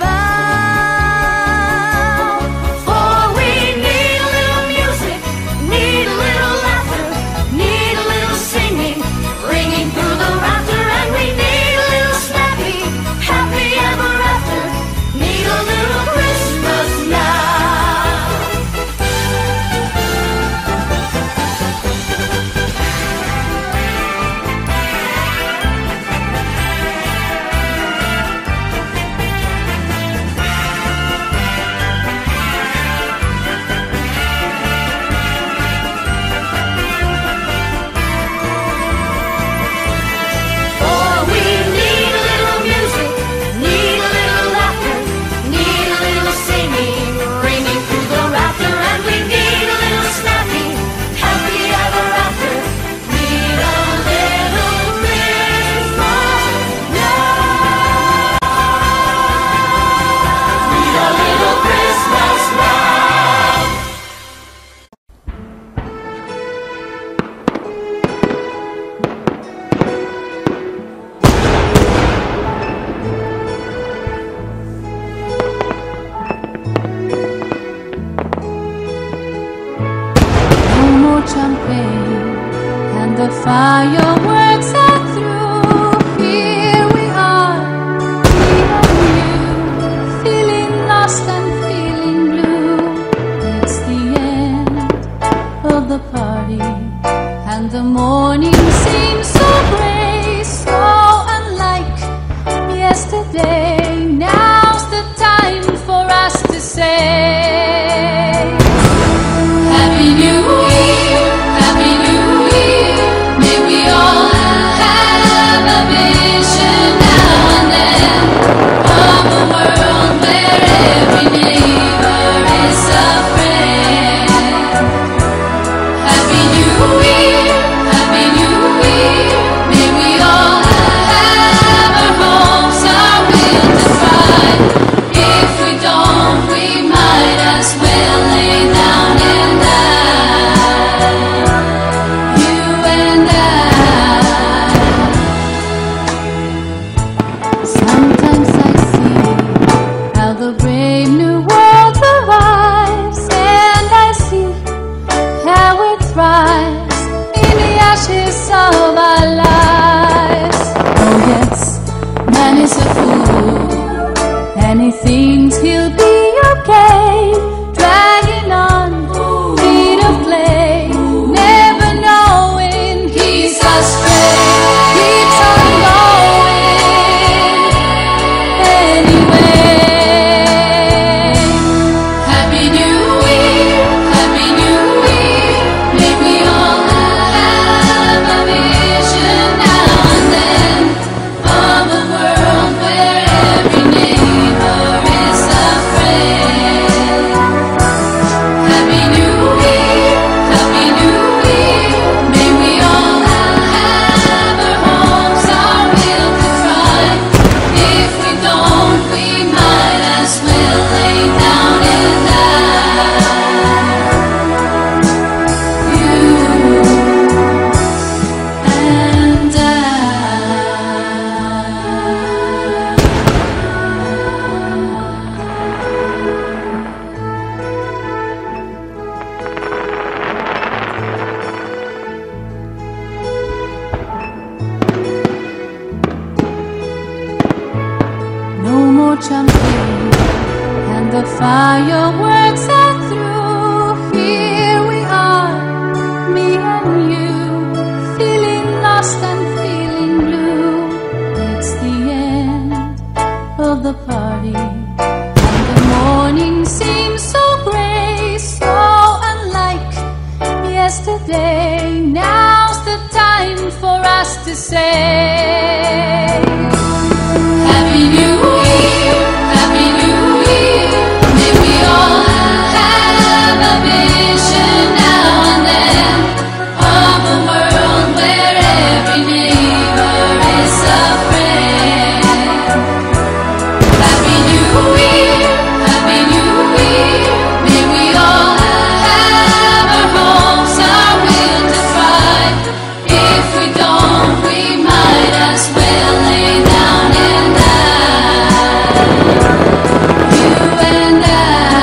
bough. For we need a little music, need a little laughter, need a little singing, ringing through the rafter, and we need a little snappy, happy ever after. Need a little Christmas now. the fireworks are through. Here we are, me and you, feeling lost and feeling blue. It's the end of the party, and the morning seems so gray, so unlike yesterday. Now's the time for us to say Happy New Year, Happy New Year. May we all have a vision now and then of a world where every neighbor is a friend. Happy New Year, Happy New Year. May we all have our hopes, our will to find. If we don't, we might as well lay down and die. You and I. Sometimes I see how the brave new world arrives, and I see how it thrives in the ashes of our lives. Oh yes, man is a fool, and he thinks he'll be okay, dragging on feet of clay, never knowing he's astray. Keeps on going anyway. Happy New Year, Happy New Year. May we all have a vision now and then of a world where every neighbor is a friend. Happy New Year, Happy New Year. May we all have our hopes, our will to try. If we don't, we might as well lay down and die. You and I. No more jumping, and the fireworks are through. Here we are, me and you, feeling lost and feeling blue. It's the end of the party, and the morning seems so gray, so unlike yesterday. Now's the time for us to say Happy New Year, Happy New Year. May we all have a vision now and then of a world where every neighbor is a friend. Happy New Year, Happy New Year. May we all have our hopes, our will to try. If we don't, we might as well lay down and die. You and I.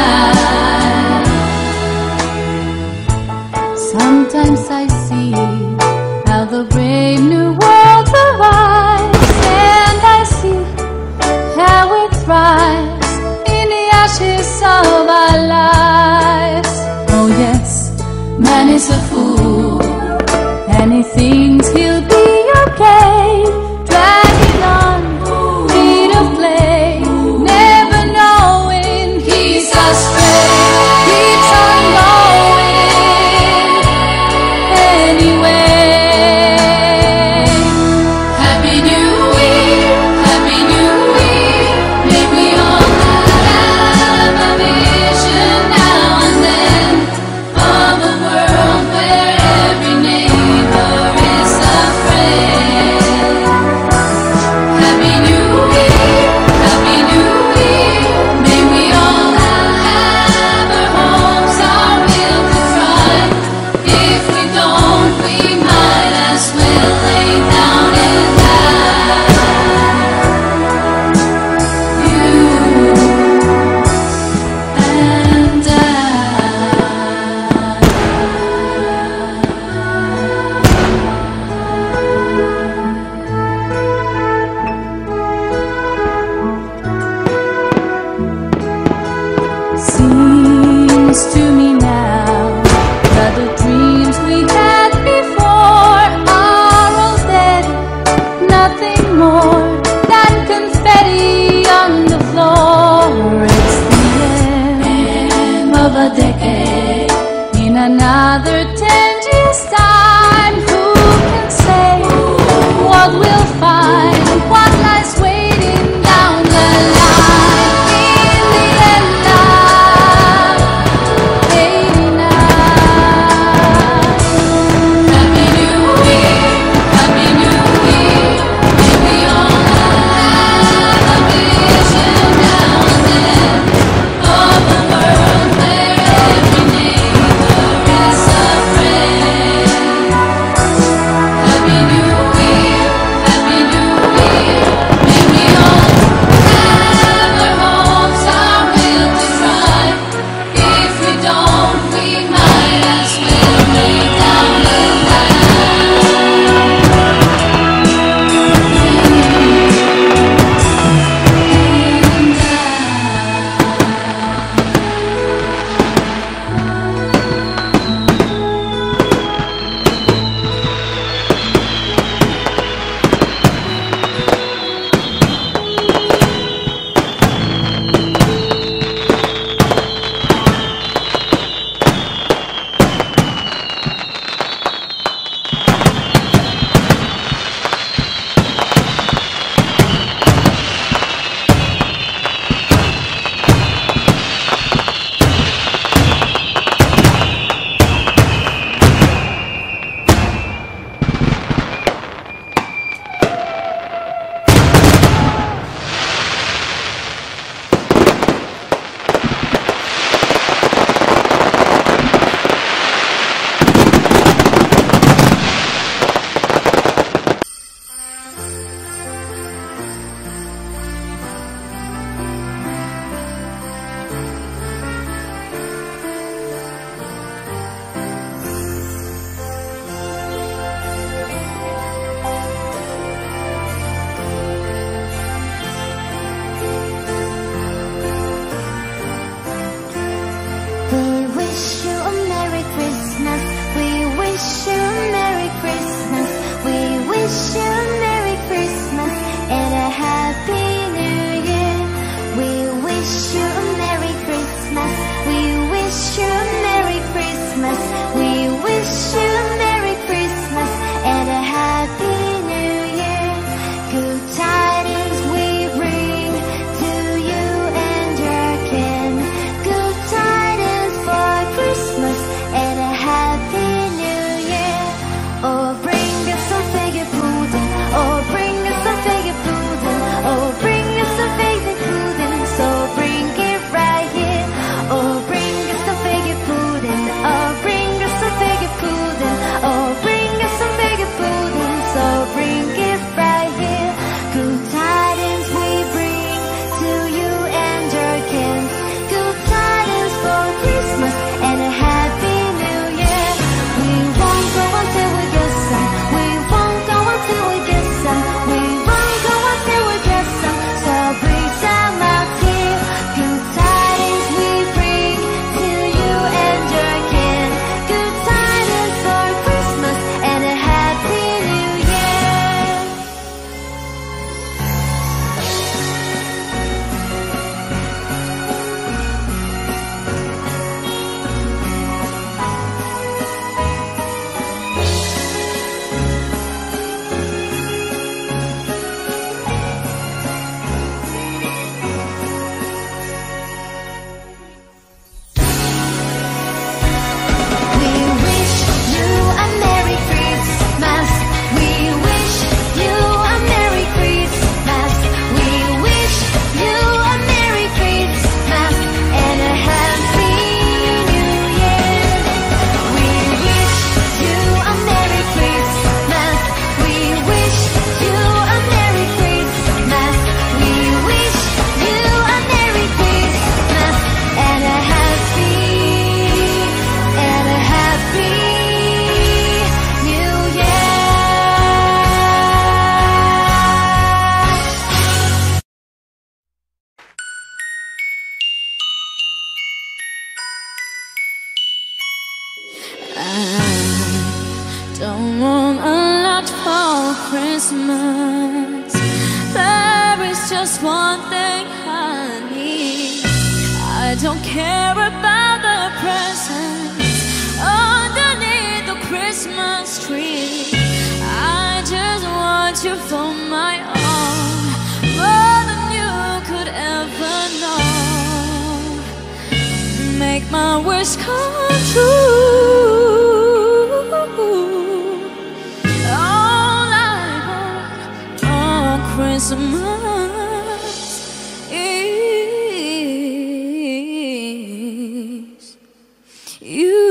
Sometimes I see how the brave new world arrives, and I see how it thrives in the ashes of our lives. Oh yes, man is a fool, and he thinks he'll be okay, dragging on feet of clay, never knowing he's astray. Keeps on going anyway. Happy New Year, Happy New Year. May we all have a vision now and then of a world where every neighbor is a friend. Happy New Year, Happy New Year. May we all have our hopes, our will to try. If we don't, we might as well lay down and die. You and I. Don't want a lot for Christmas. There is just one thing I need. I don't care about the presents underneath the Christmas tree. I just want you for my own, more than you could ever know. Make my wish come true. All I want on Christmas is you.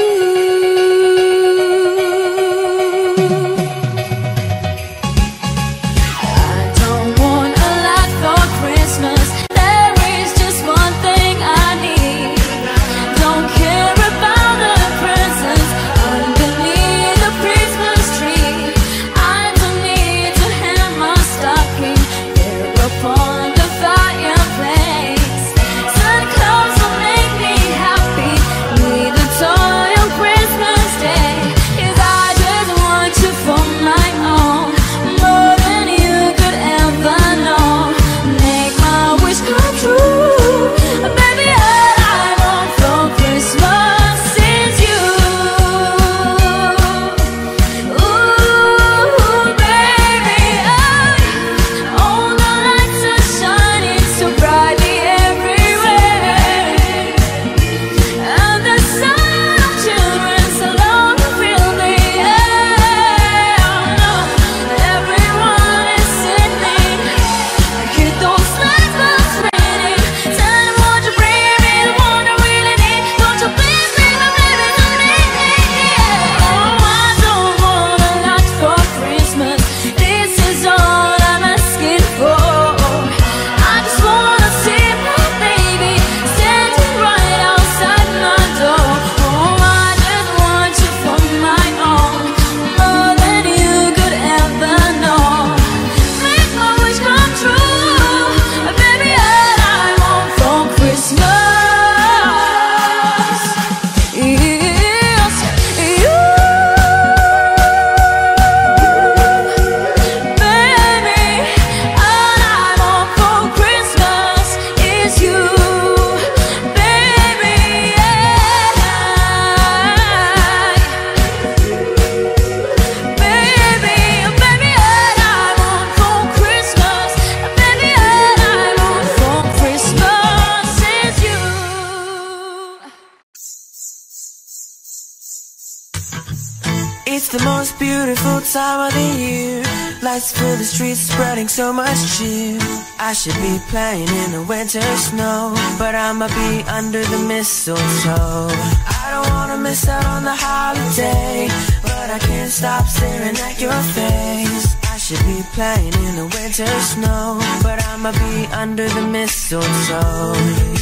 It's the most beautiful time of the year. Lights fill the streets, spreading so much cheer. I should be playing in the winter snow, but I'ma be under the mistletoe. I don't wanna miss out on the holiday, but I can't stop staring at your face. I should be playing in the winter snow, but I'ma be under the mistletoe.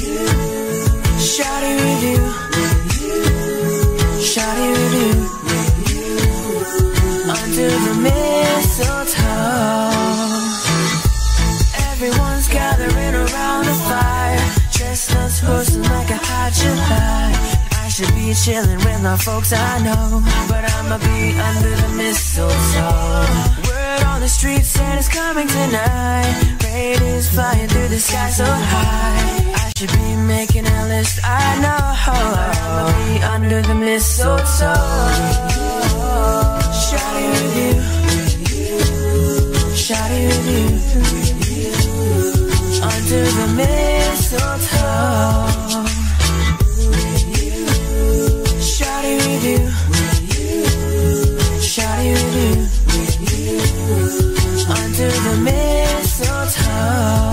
Shawty with you, shawty with you, under the mistletoe. Everyone's gathering around the fire, chestnuts roasting like a hot July. I should be chilling with my folks I know, but I'ma be under the mistletoe. Word on the street said it's coming tonight. Rain is flying through the sky so high. I should be making a list, I know, but I'ma be under the mistletoe. Shawty with you, shawty with you, under the mistletoe. Shawty with you, shawty with you, under the mistletoe.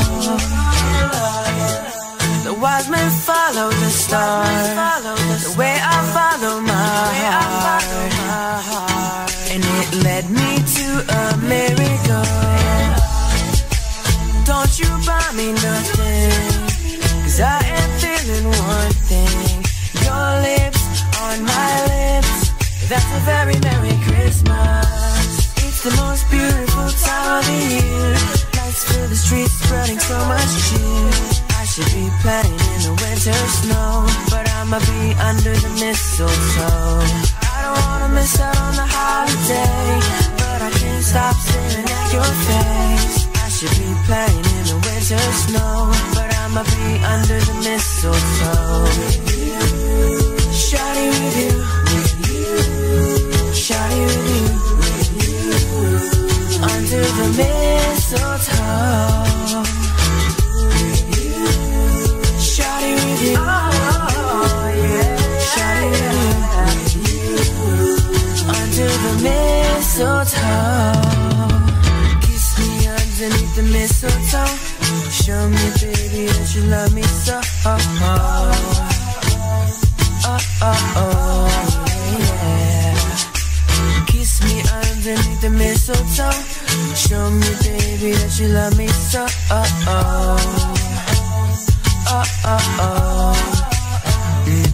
The wise men follow the star, the way I follow my heart, and it led me to America. Don't you buy me nothing, 'cause I am feeling one thing. Your lips on my lips, that's a very Merry Christmas. It's the most beautiful time of the year. Lights fill the streets, spreading so much cheer. I should be playing in the winter snow, but I'ma be under the mistletoe. I don't wanna miss out on the holiday, playing in the winter snow, but I'ma be under the mistletoe. Shawty with you, shawty with you, under the mistletoe. Shawty with you, oh yeah, shawty with you, under the mistletoe. Kiss me underneath the mistletoe. Show me, baby, that you love me so. Oh, oh, oh, oh, yeah. Kiss me underneath the mistletoe. Show me, baby, that you love me so. Oh, oh, oh, oh, oh. Mm.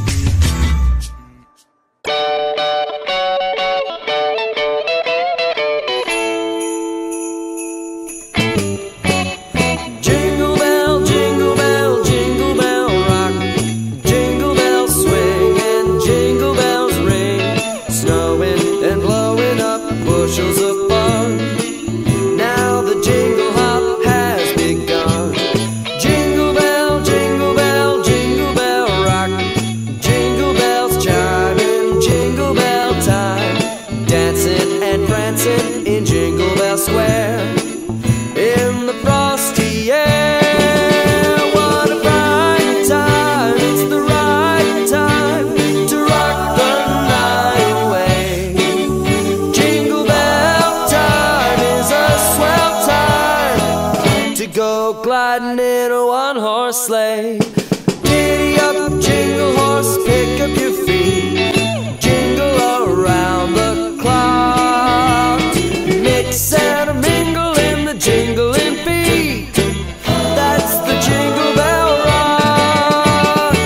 In Jingle Bell Square, in the frosty air. What a bright time, it's the right time to rock the night away. Jingle Bell time is a swell time to go gliding in a one-horse sleigh. Giddy up, jingle horse, pick up your feet, jingle around the clock. Mix and a mingle in the jingling beat. That's the Jingle Bell Rock.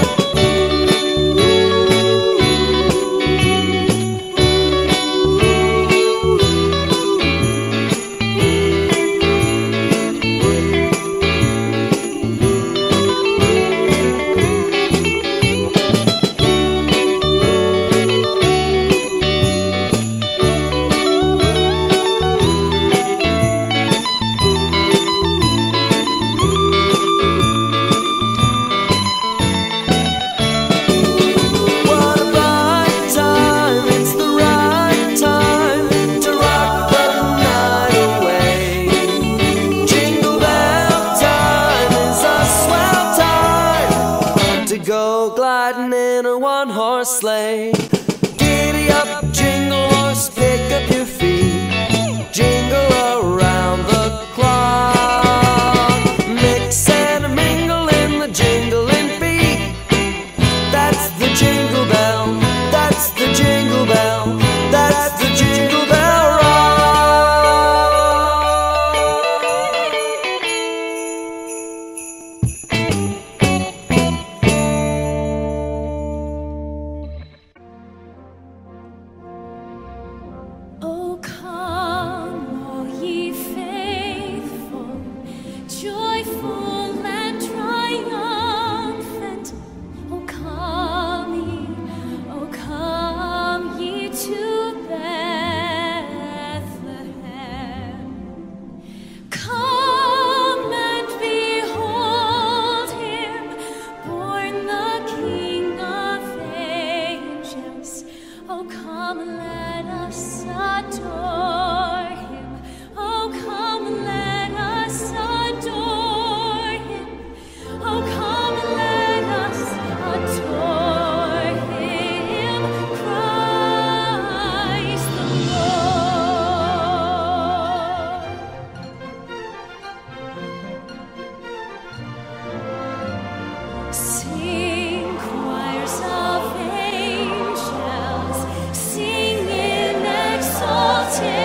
Go gliding in a one-horse sleigh. Giddy up, jingle horse, pick up your feet, jingle around the clock. Mix and a mingle in the jingling beat. That's the Jingle Bell, that's the Jingle Bell, that's the Jingle Bell Rock. Oh, come, all ye faithful, joyful and triumphant. Oh, come ye, oh, come ye to Bethlehem. Come and behold him, born the King of angels. Oh, come, let us adore him. Oh, come, let us adore him. Oh, come, let us adore him, Christ the Lord. Sing, choirs of angels, sing in exaltation.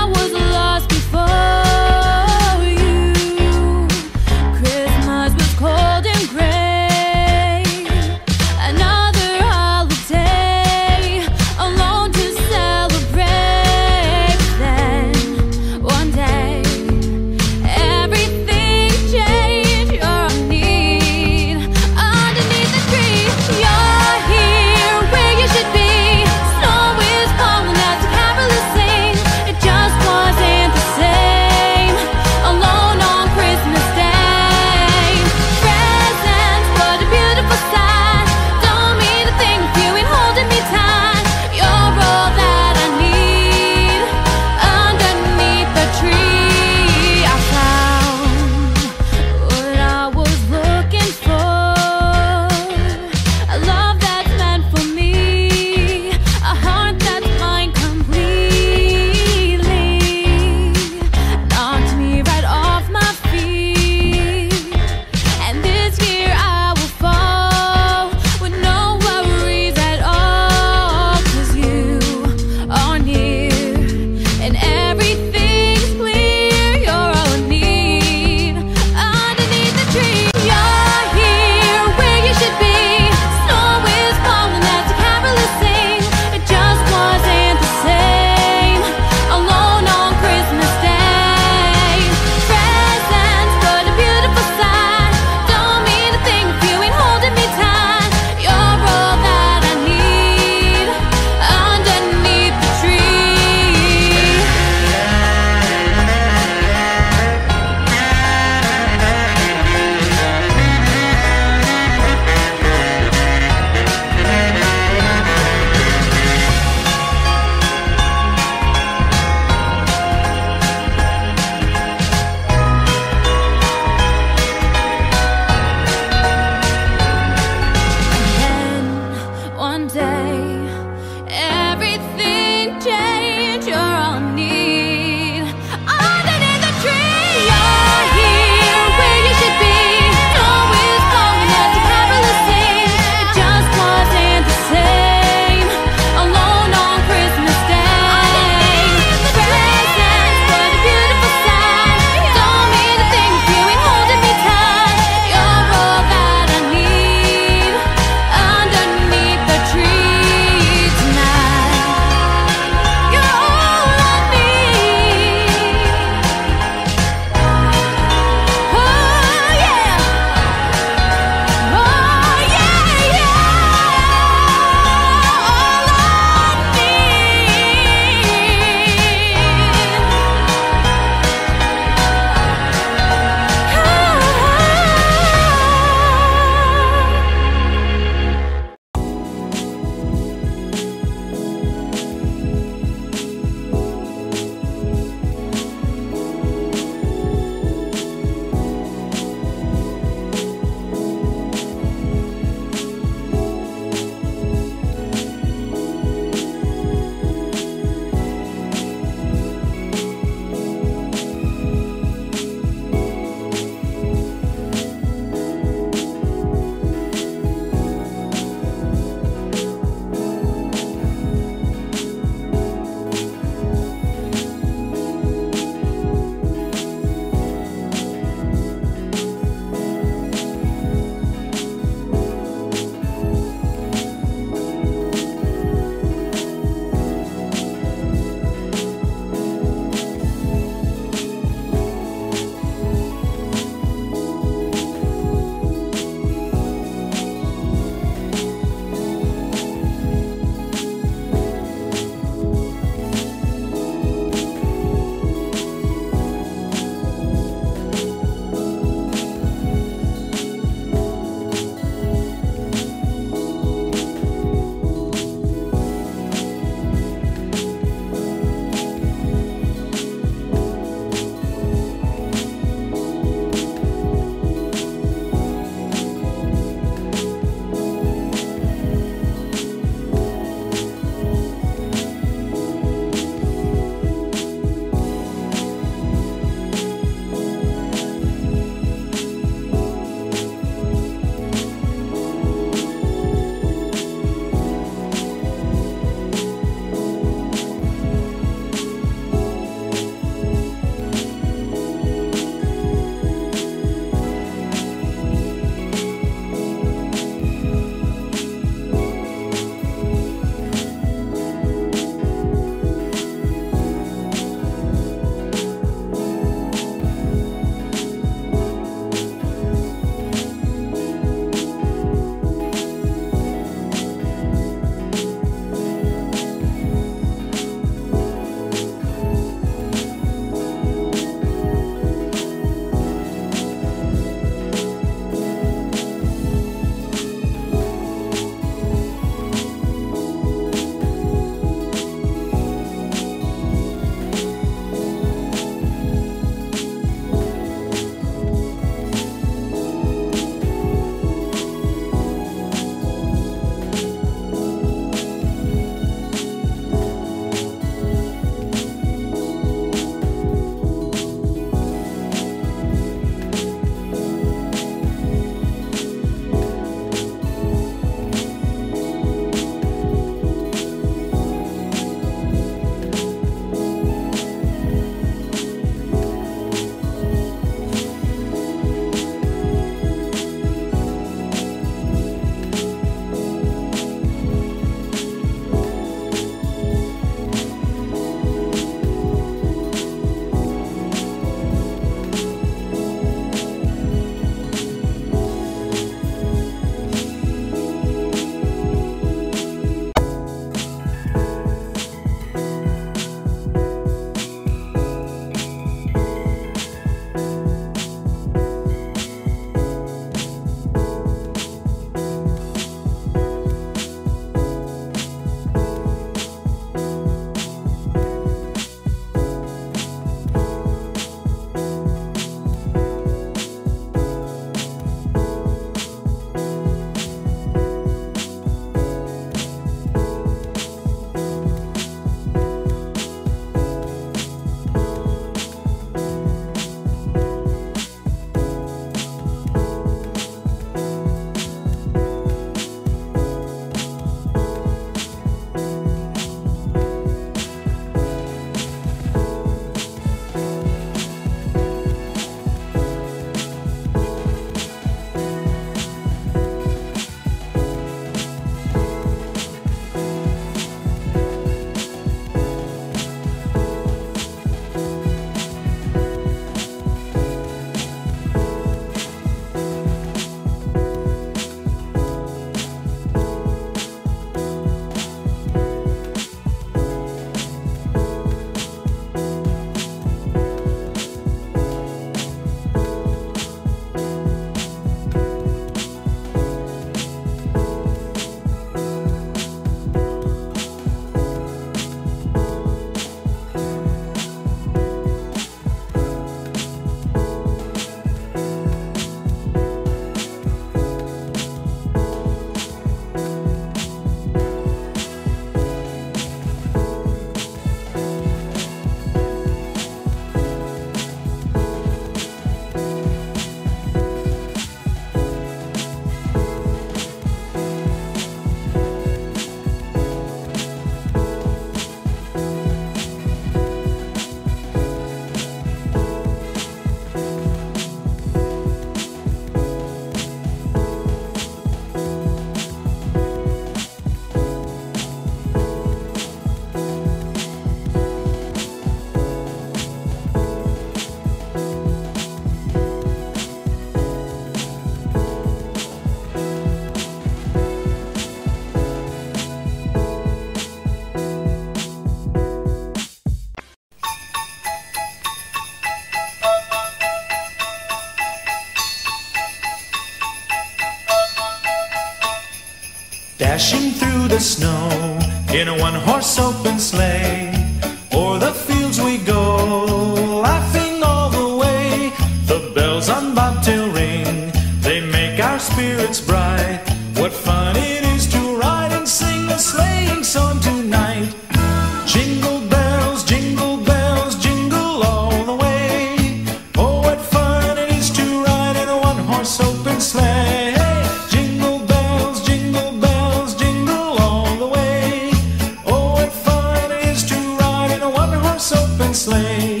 Dashing through the snow in a one-horse open sleigh. O'er the fields we go, laughing all the way. The bells on bobtail ring, they make our spirits bright. What fun it is to ride and sing a sleighing song tonight. Jingle bells, jingle bells, jingle all the way. Oh, what fun it is to ride in a one-horse open sleigh. Jingle bells, jingle bells, jingle all the way. Oh, what fun it is to ride in a one-horse open sleigh.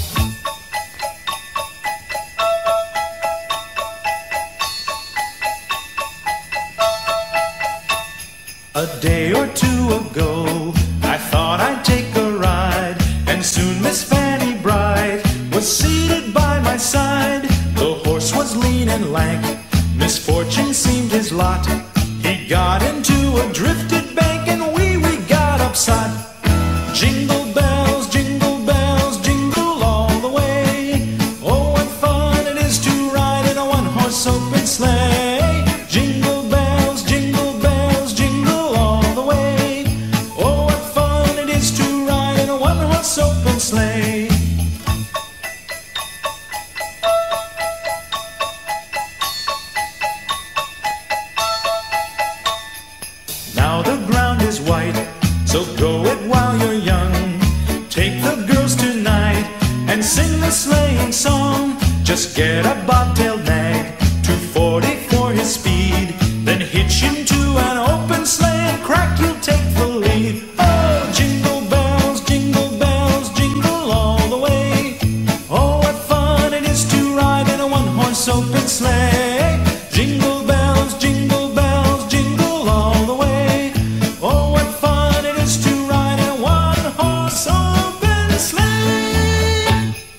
A day or two ago, I thought I'd take a ride, and soon Miss Fanny Bright was seated by my side. The horse was lean and lank, misfortune seemed his lot. He got into a drifted bank, and we, we got upside. Jingle bells, jingle bells, jingle all the way. Oh, what fun it is to ride in a one-horse open sleigh. Jingle bells, jingle bells, jingle all the way. Oh, what fun it is to ride in a one-horse open sleigh. Now the ground is white, so go it while you're young. Take the girls tonight and sing the sleighing song. Just get a bobtailed nag, two forty for his speed. Then hitch him to an open sleigh and crack, you'll take the lead. Oh, jingle bells, jingle bells, jingle all the way. Oh, what fun it is to ride in a one-horse open sleigh. Jingle bells, jingle bells, jingle all the way. Oh, what fun it is to ride in a one-horse open sleigh.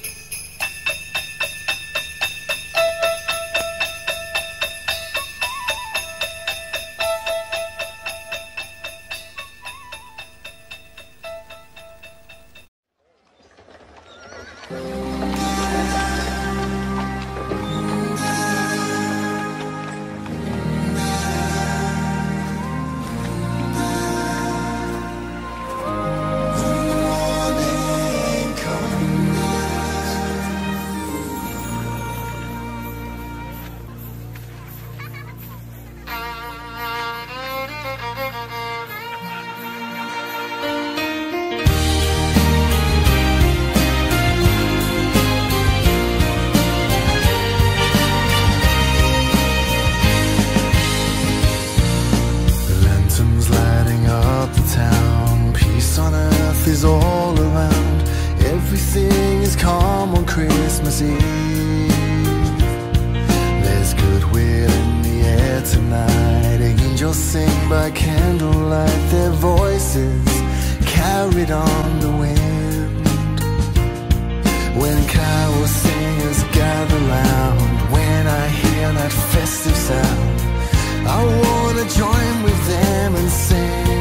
Is all around. Everything is calm on Christmas Eve. There's goodwill in the air tonight. Angels sing by candlelight, their voices carried on the wind. When carol singers gather round, when I hear that festive sound, I wanna join with them and sing.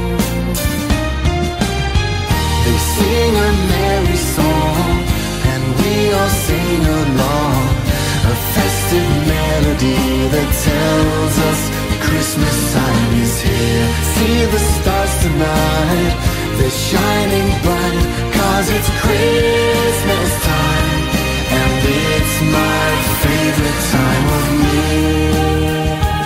They sing a merry song, and we all sing along. A festive melody that tells us Christmas time is here. See the stars tonight, they're shining bright, 'cause it's Christmas time, and it's my favorite time of year.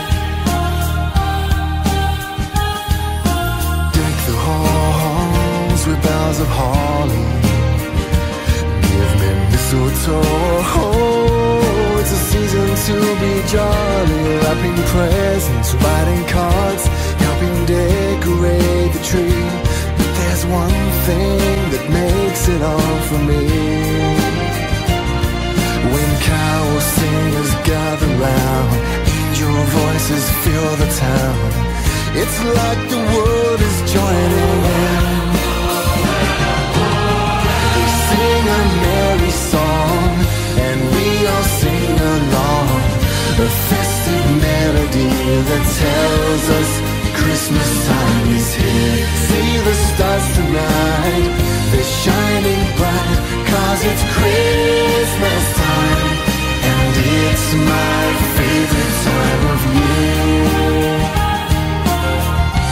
Deck the halls with boughs of holly, give me mistletoe. Oh, it's a season to be jolly, wrapping presents, writing cards, helping decorate the tree. But there's one thing that makes it all for me. When carol singers gather round, angel voices fill the town. It's like the world is joining in. They sing a merry song, and we all sing along. A festive melody that tells us Christmas time is here. See the stars tonight, they're shining bright, 'cause it's Christmas time, and it's my favorite time of year.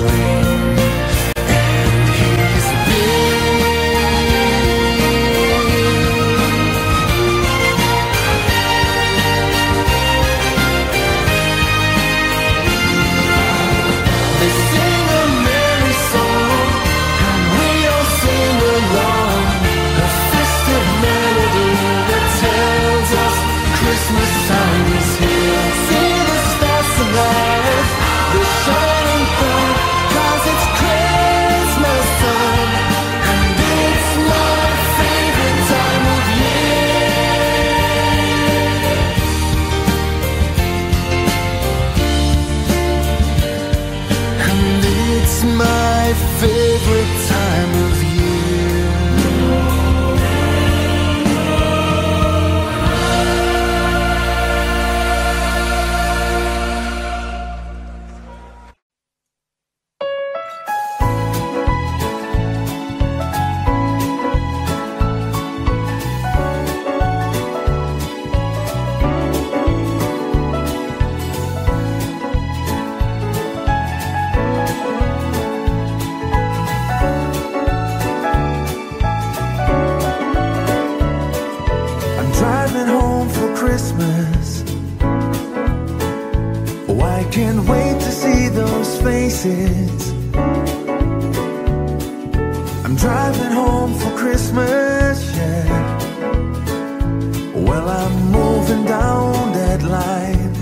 ring, and he's They sing a merry song, and we all sing along. A festive melody that tells us Christmas time is here. See the stars tonight, they're shining bright, 'cause it's Christmas time, and it's my favorite time of year. And it's my favorite time of year. I'm driving home for Christmas. Oh, I can't wait to see those faces. I'm driving home for Christmas, yeah. Well, I'm moving down that line,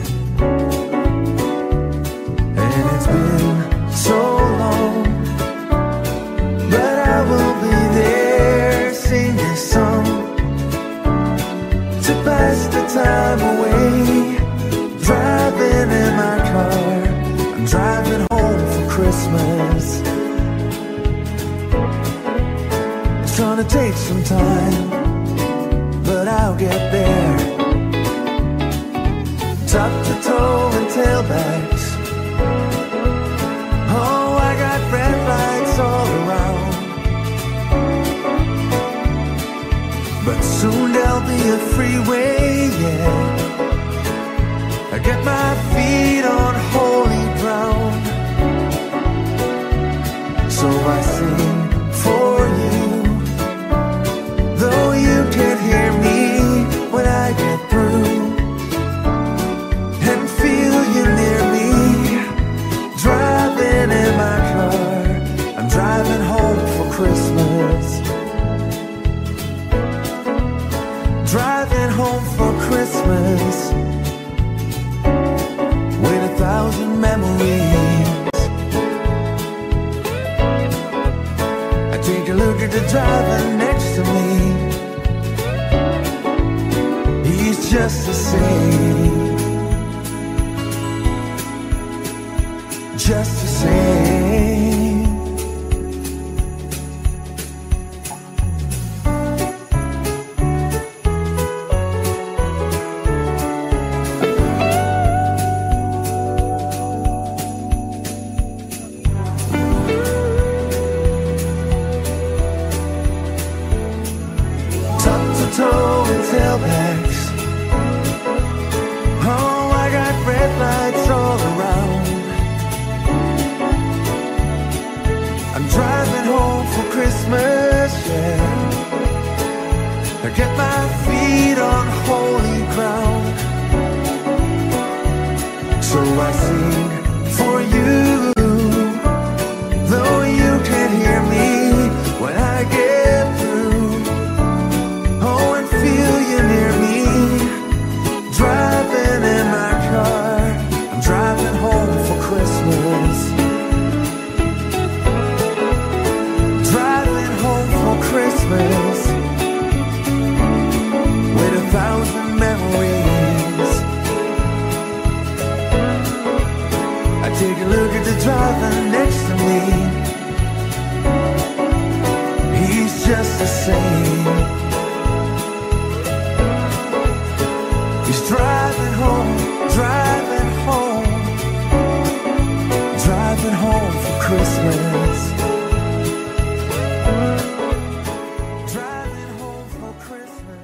and it's been so long, but I will be there, sing this song to pass the time away. Driving in my car, I'm driving home for Christmas. It's gonna take some time, but I'll get there. Top to toe and tailbacks. Oh, I got red lights all around, but soon there'll be a freeway, yeah. I get my feet on holy ground, so I sing for you, though you can't hear me when I get through, and feel you near me. Driving in my car, I'm driving home for Christmas. Driving home for Christmas with a thousand memories. I take a look at the driver next to me. He's just the same, just the same. Toe and tailbacks. Oh, I got red lights all around. I'm driving home for Christmas, yeah. I get my feet on holy ground, so I sing for you, though you can't hear me when I get through. Oh, and feel you near me. Driving in my car, I'm driving home for Christmas. Driving home for Christmas with a thousand memories. I take a look at the driver next to me. He's just the same. He's driving home, driving home, driving home for Christmas. Driving home for Christmas.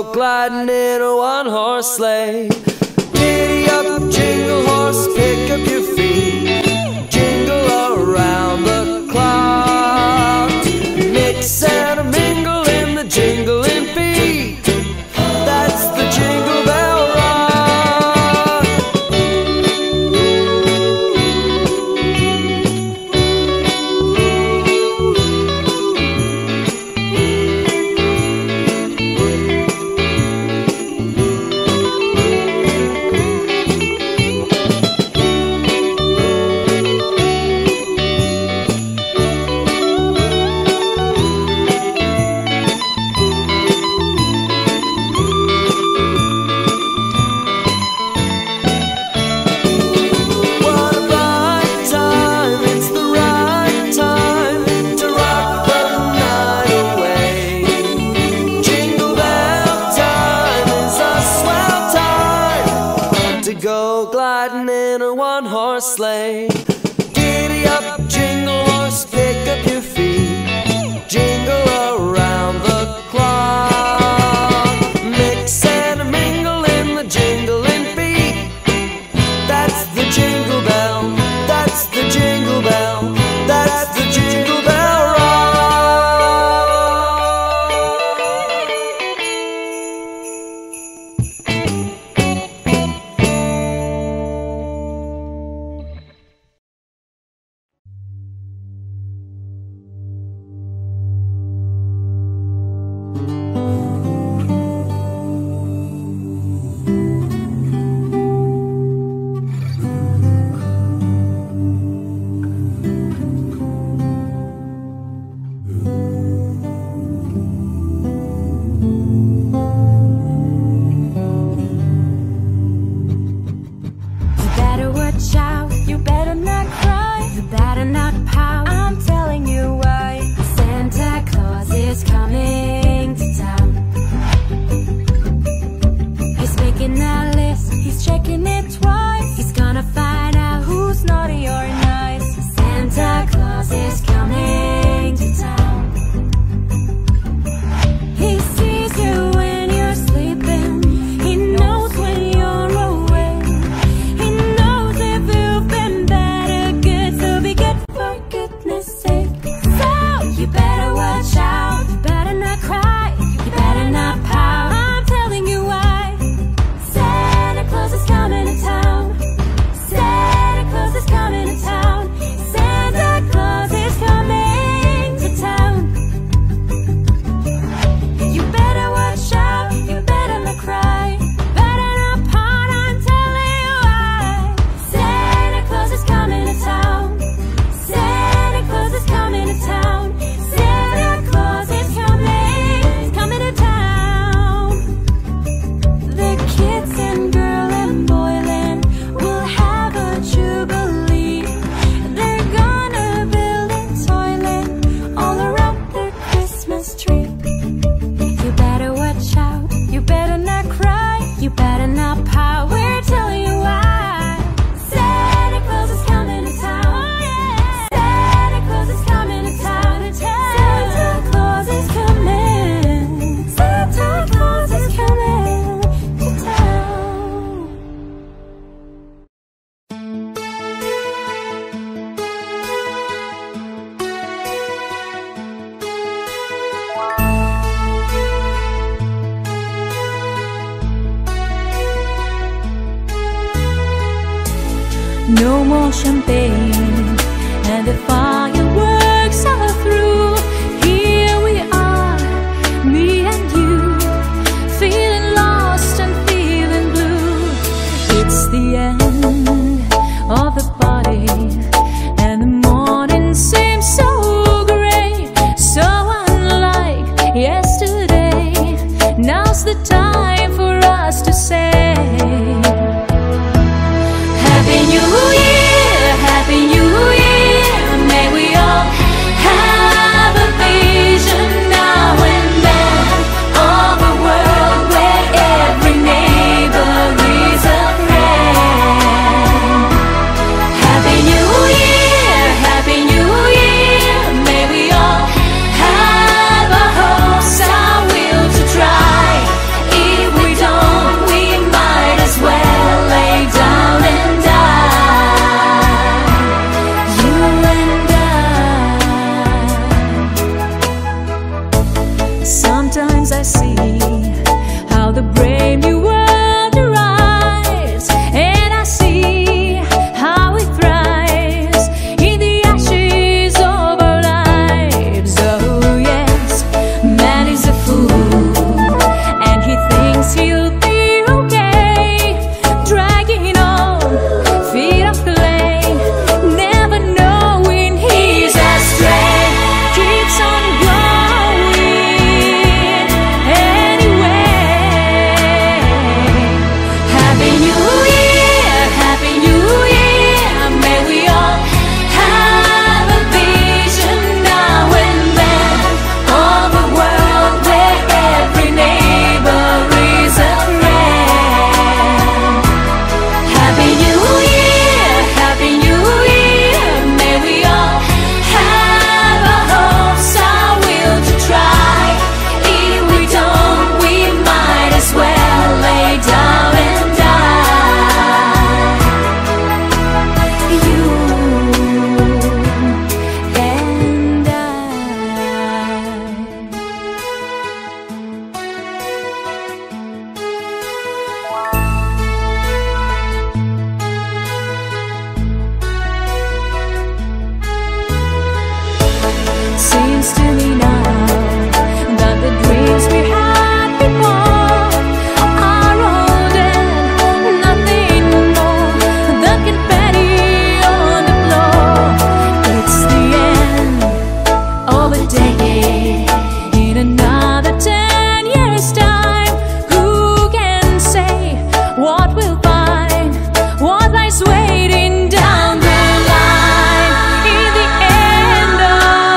go gliding in a one-horse sleigh. Giddy up, jingle horse, pick up your feet, jingle around the clock. Mix and mingle in the jingling beat. That's the Jingle Bell Rock. Go gliding in a one-horse sleigh. Giddy up, jingle horse, pick up your feet, jingle around the clock. Mix and mingle in the jingling beat. That's the Jingle Bell, that's the Jingle Bell, that's the Jingle Bell Rock. No more champagne, and the fireworks are through. Here we are, me and you, feeling lost and feeling blue. It's the end of the party, and the morning seems so grey, so unlike yesterday. Now's the time for us to say Happy New Year, Happy New Year. May we all have a vision now and then of a world where every neighbor is a friend. Happy New Year, Happy New Year. May we all have our hopes, our will to try. Sometimes I see how the brave new world arrives, and I see how it thrives in the ashes of our lives. Oh yes, man is a fool, and he thinks he'll be okay, dragging on feet of clay, never knowing he's astray, keeps on going anyway. Happy New Year, Happy New Year, may we all have a vision now and then of a world where every neighbor is a friend. Happy New Year, Happy New Year, may we all have our hopes, our will to try. If we don't, we might as well lay down and die. You and I. Seems to me now that the dreams we had before are old and nothing more than confetti on the floor. It's the end of a decade. In another ten years' time, who can say what we'll find, what lies waiting down the line? In the end of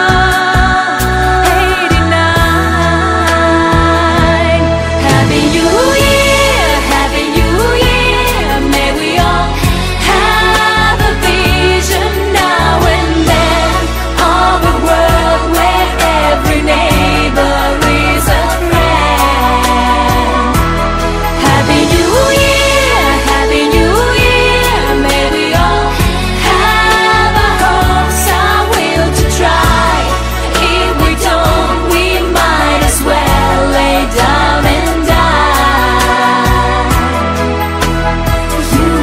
eighty-nine. Happy New Year, Happy New Year, may we all have a vision now and then of a world where every neighbor is a friend. Happy New Year, Happy New Year, may we all have our hopes, our will to try. If we don't, we might as well lay down and die. You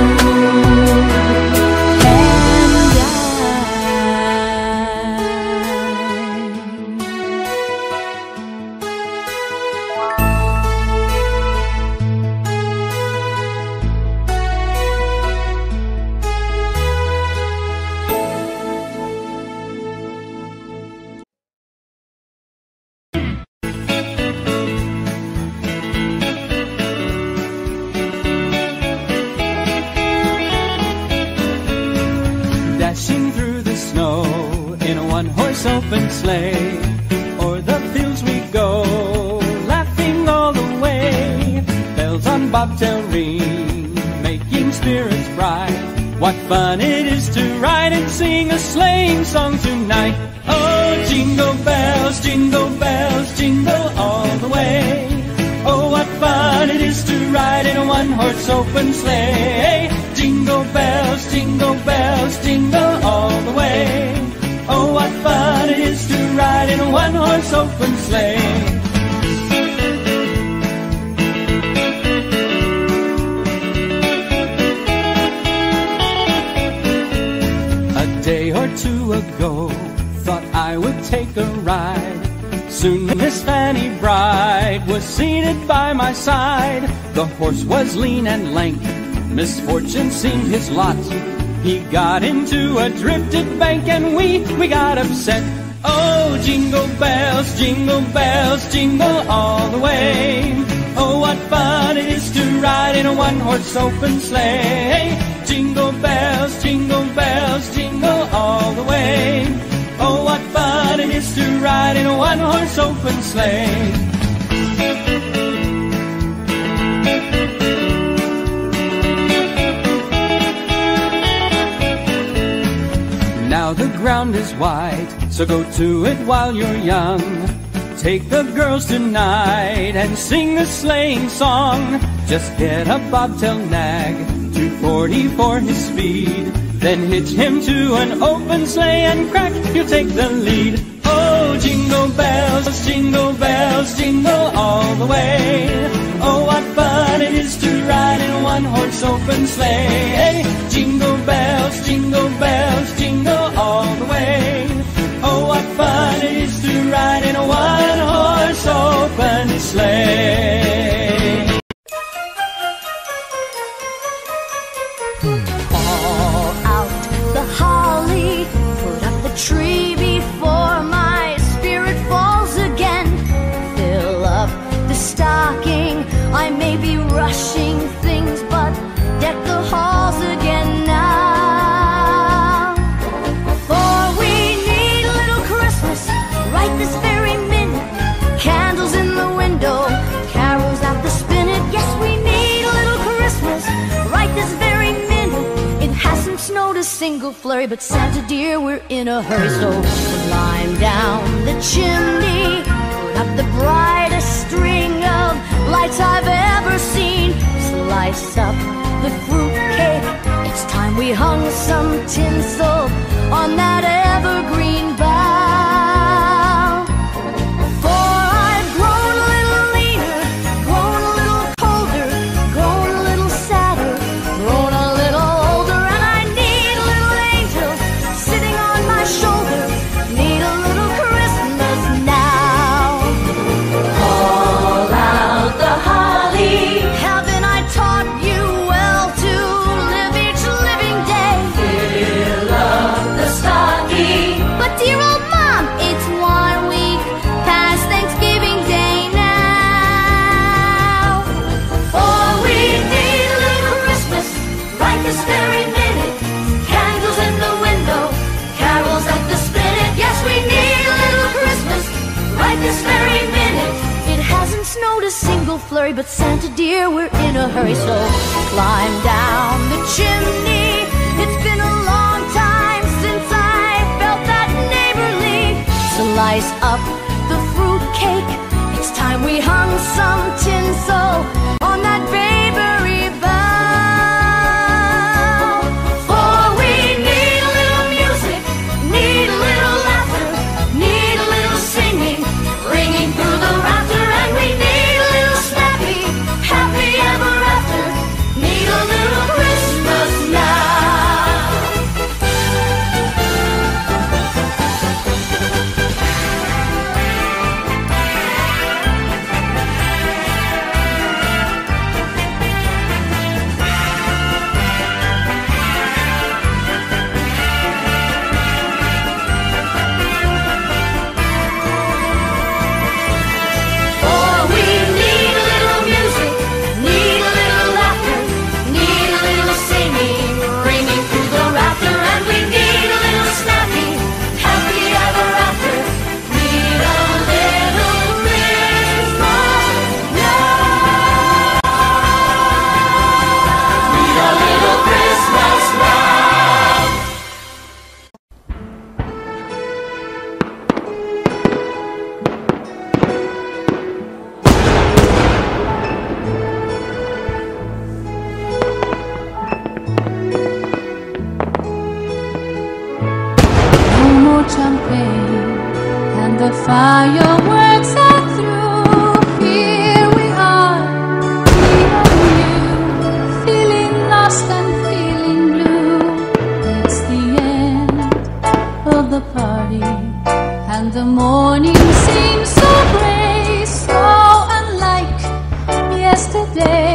Dashing through the snow in a one-horse open sleigh, o'er the fields we go, laughing all the way. Bells on bobtail ring, making spirits bright. What fun it is to ride and sing a sleighing song tonight. Oh, jingle bells, jingle bells, jingle all the way. Oh, what fun it is to ride in a one-horse open sleigh. Jingle bells, jingle bells, jingle all the way. Oh, what fun it is to ride in a one-horse open sleigh. A day or two ago, thought I would take a ride. Soon Miss Fanny Bride was seated by my side. The horse was lean and lank, misfortune seemed his lot. He got into a drifted bank and we, we got upset. Oh, jingle bells, jingle bells, jingle all the way. Oh, what fun it is to ride in a one-horse open sleigh. Jingle bells, jingle bells, jingle all the way. Oh, what fun it is to ride in a one-horse open sleigh. Now the ground is wide, so go to it while you're young. Take the girls tonight and sing a sleighing song. Just get a bobtail nag, two forty for his speed. Then hitch him to an open sleigh and crack, you'll take the lead. Oh, jingle bells, jingle bells, jingle all the way. Oh, what fun it is to ride in a one-horse open sleigh. Hey, jingle bells, jingle bells, jingle all the way. Oh, what fun it is to ride in a one-horse open sleigh. Haul out the holly, put up the tree before my spirit falls again. Fill up the stocking, I may be rushing things, but deck the halls again now. For we need a little Christmas right this very minute. Candles in the window, carols at the spinet. Yes, we need a little Christmas right this very minute. It hasn't snowed a single flurry, but Santa dear, we're in a hurry. So climb down the chimney, put up the brightest string of lights I've ever seen. Slice up the fruitcake, it's time we hung some tinsel on that evergreen bough. For I've grown a little leaner, grown a little colder, grown a little sadder, grown a little older, and I need a little angel sitting on my shoulder. Need a little Christmas now. Call out the holly. Haven't I taught you well to live each living day? Fill up the stocking. But dear old mom, it's one week past Thanksgiving Day now. For we need a little Christmas right this very minute. Candles in the window, carols at the spinet. Yes, we need a little Christmas right this very minute. It hasn't snowed a single flurry, but Santa dear, we're in a hurry. So climb down the chimney. It's been a long time since I felt that neighborly. Slice up the fruitcake, it's time we hung some tinsel on that babery bough. For we need a little music, need a little laughter, need a little singing, ringing through the rafter, and we need a little snappy, happy ever after. Need a little Christmas now. For we need a little music, need a little laughter, need a little singing, ringing through the rafter, and we need a little snappy, happy ever after. Need a little Christmas now. Need a little Christmas now. No more champagne, and the fireworks are through. Here we are, me and you, feeling lost and feeling blue. It's the end of the party, and the morning seems so gray, so unlike yesterday.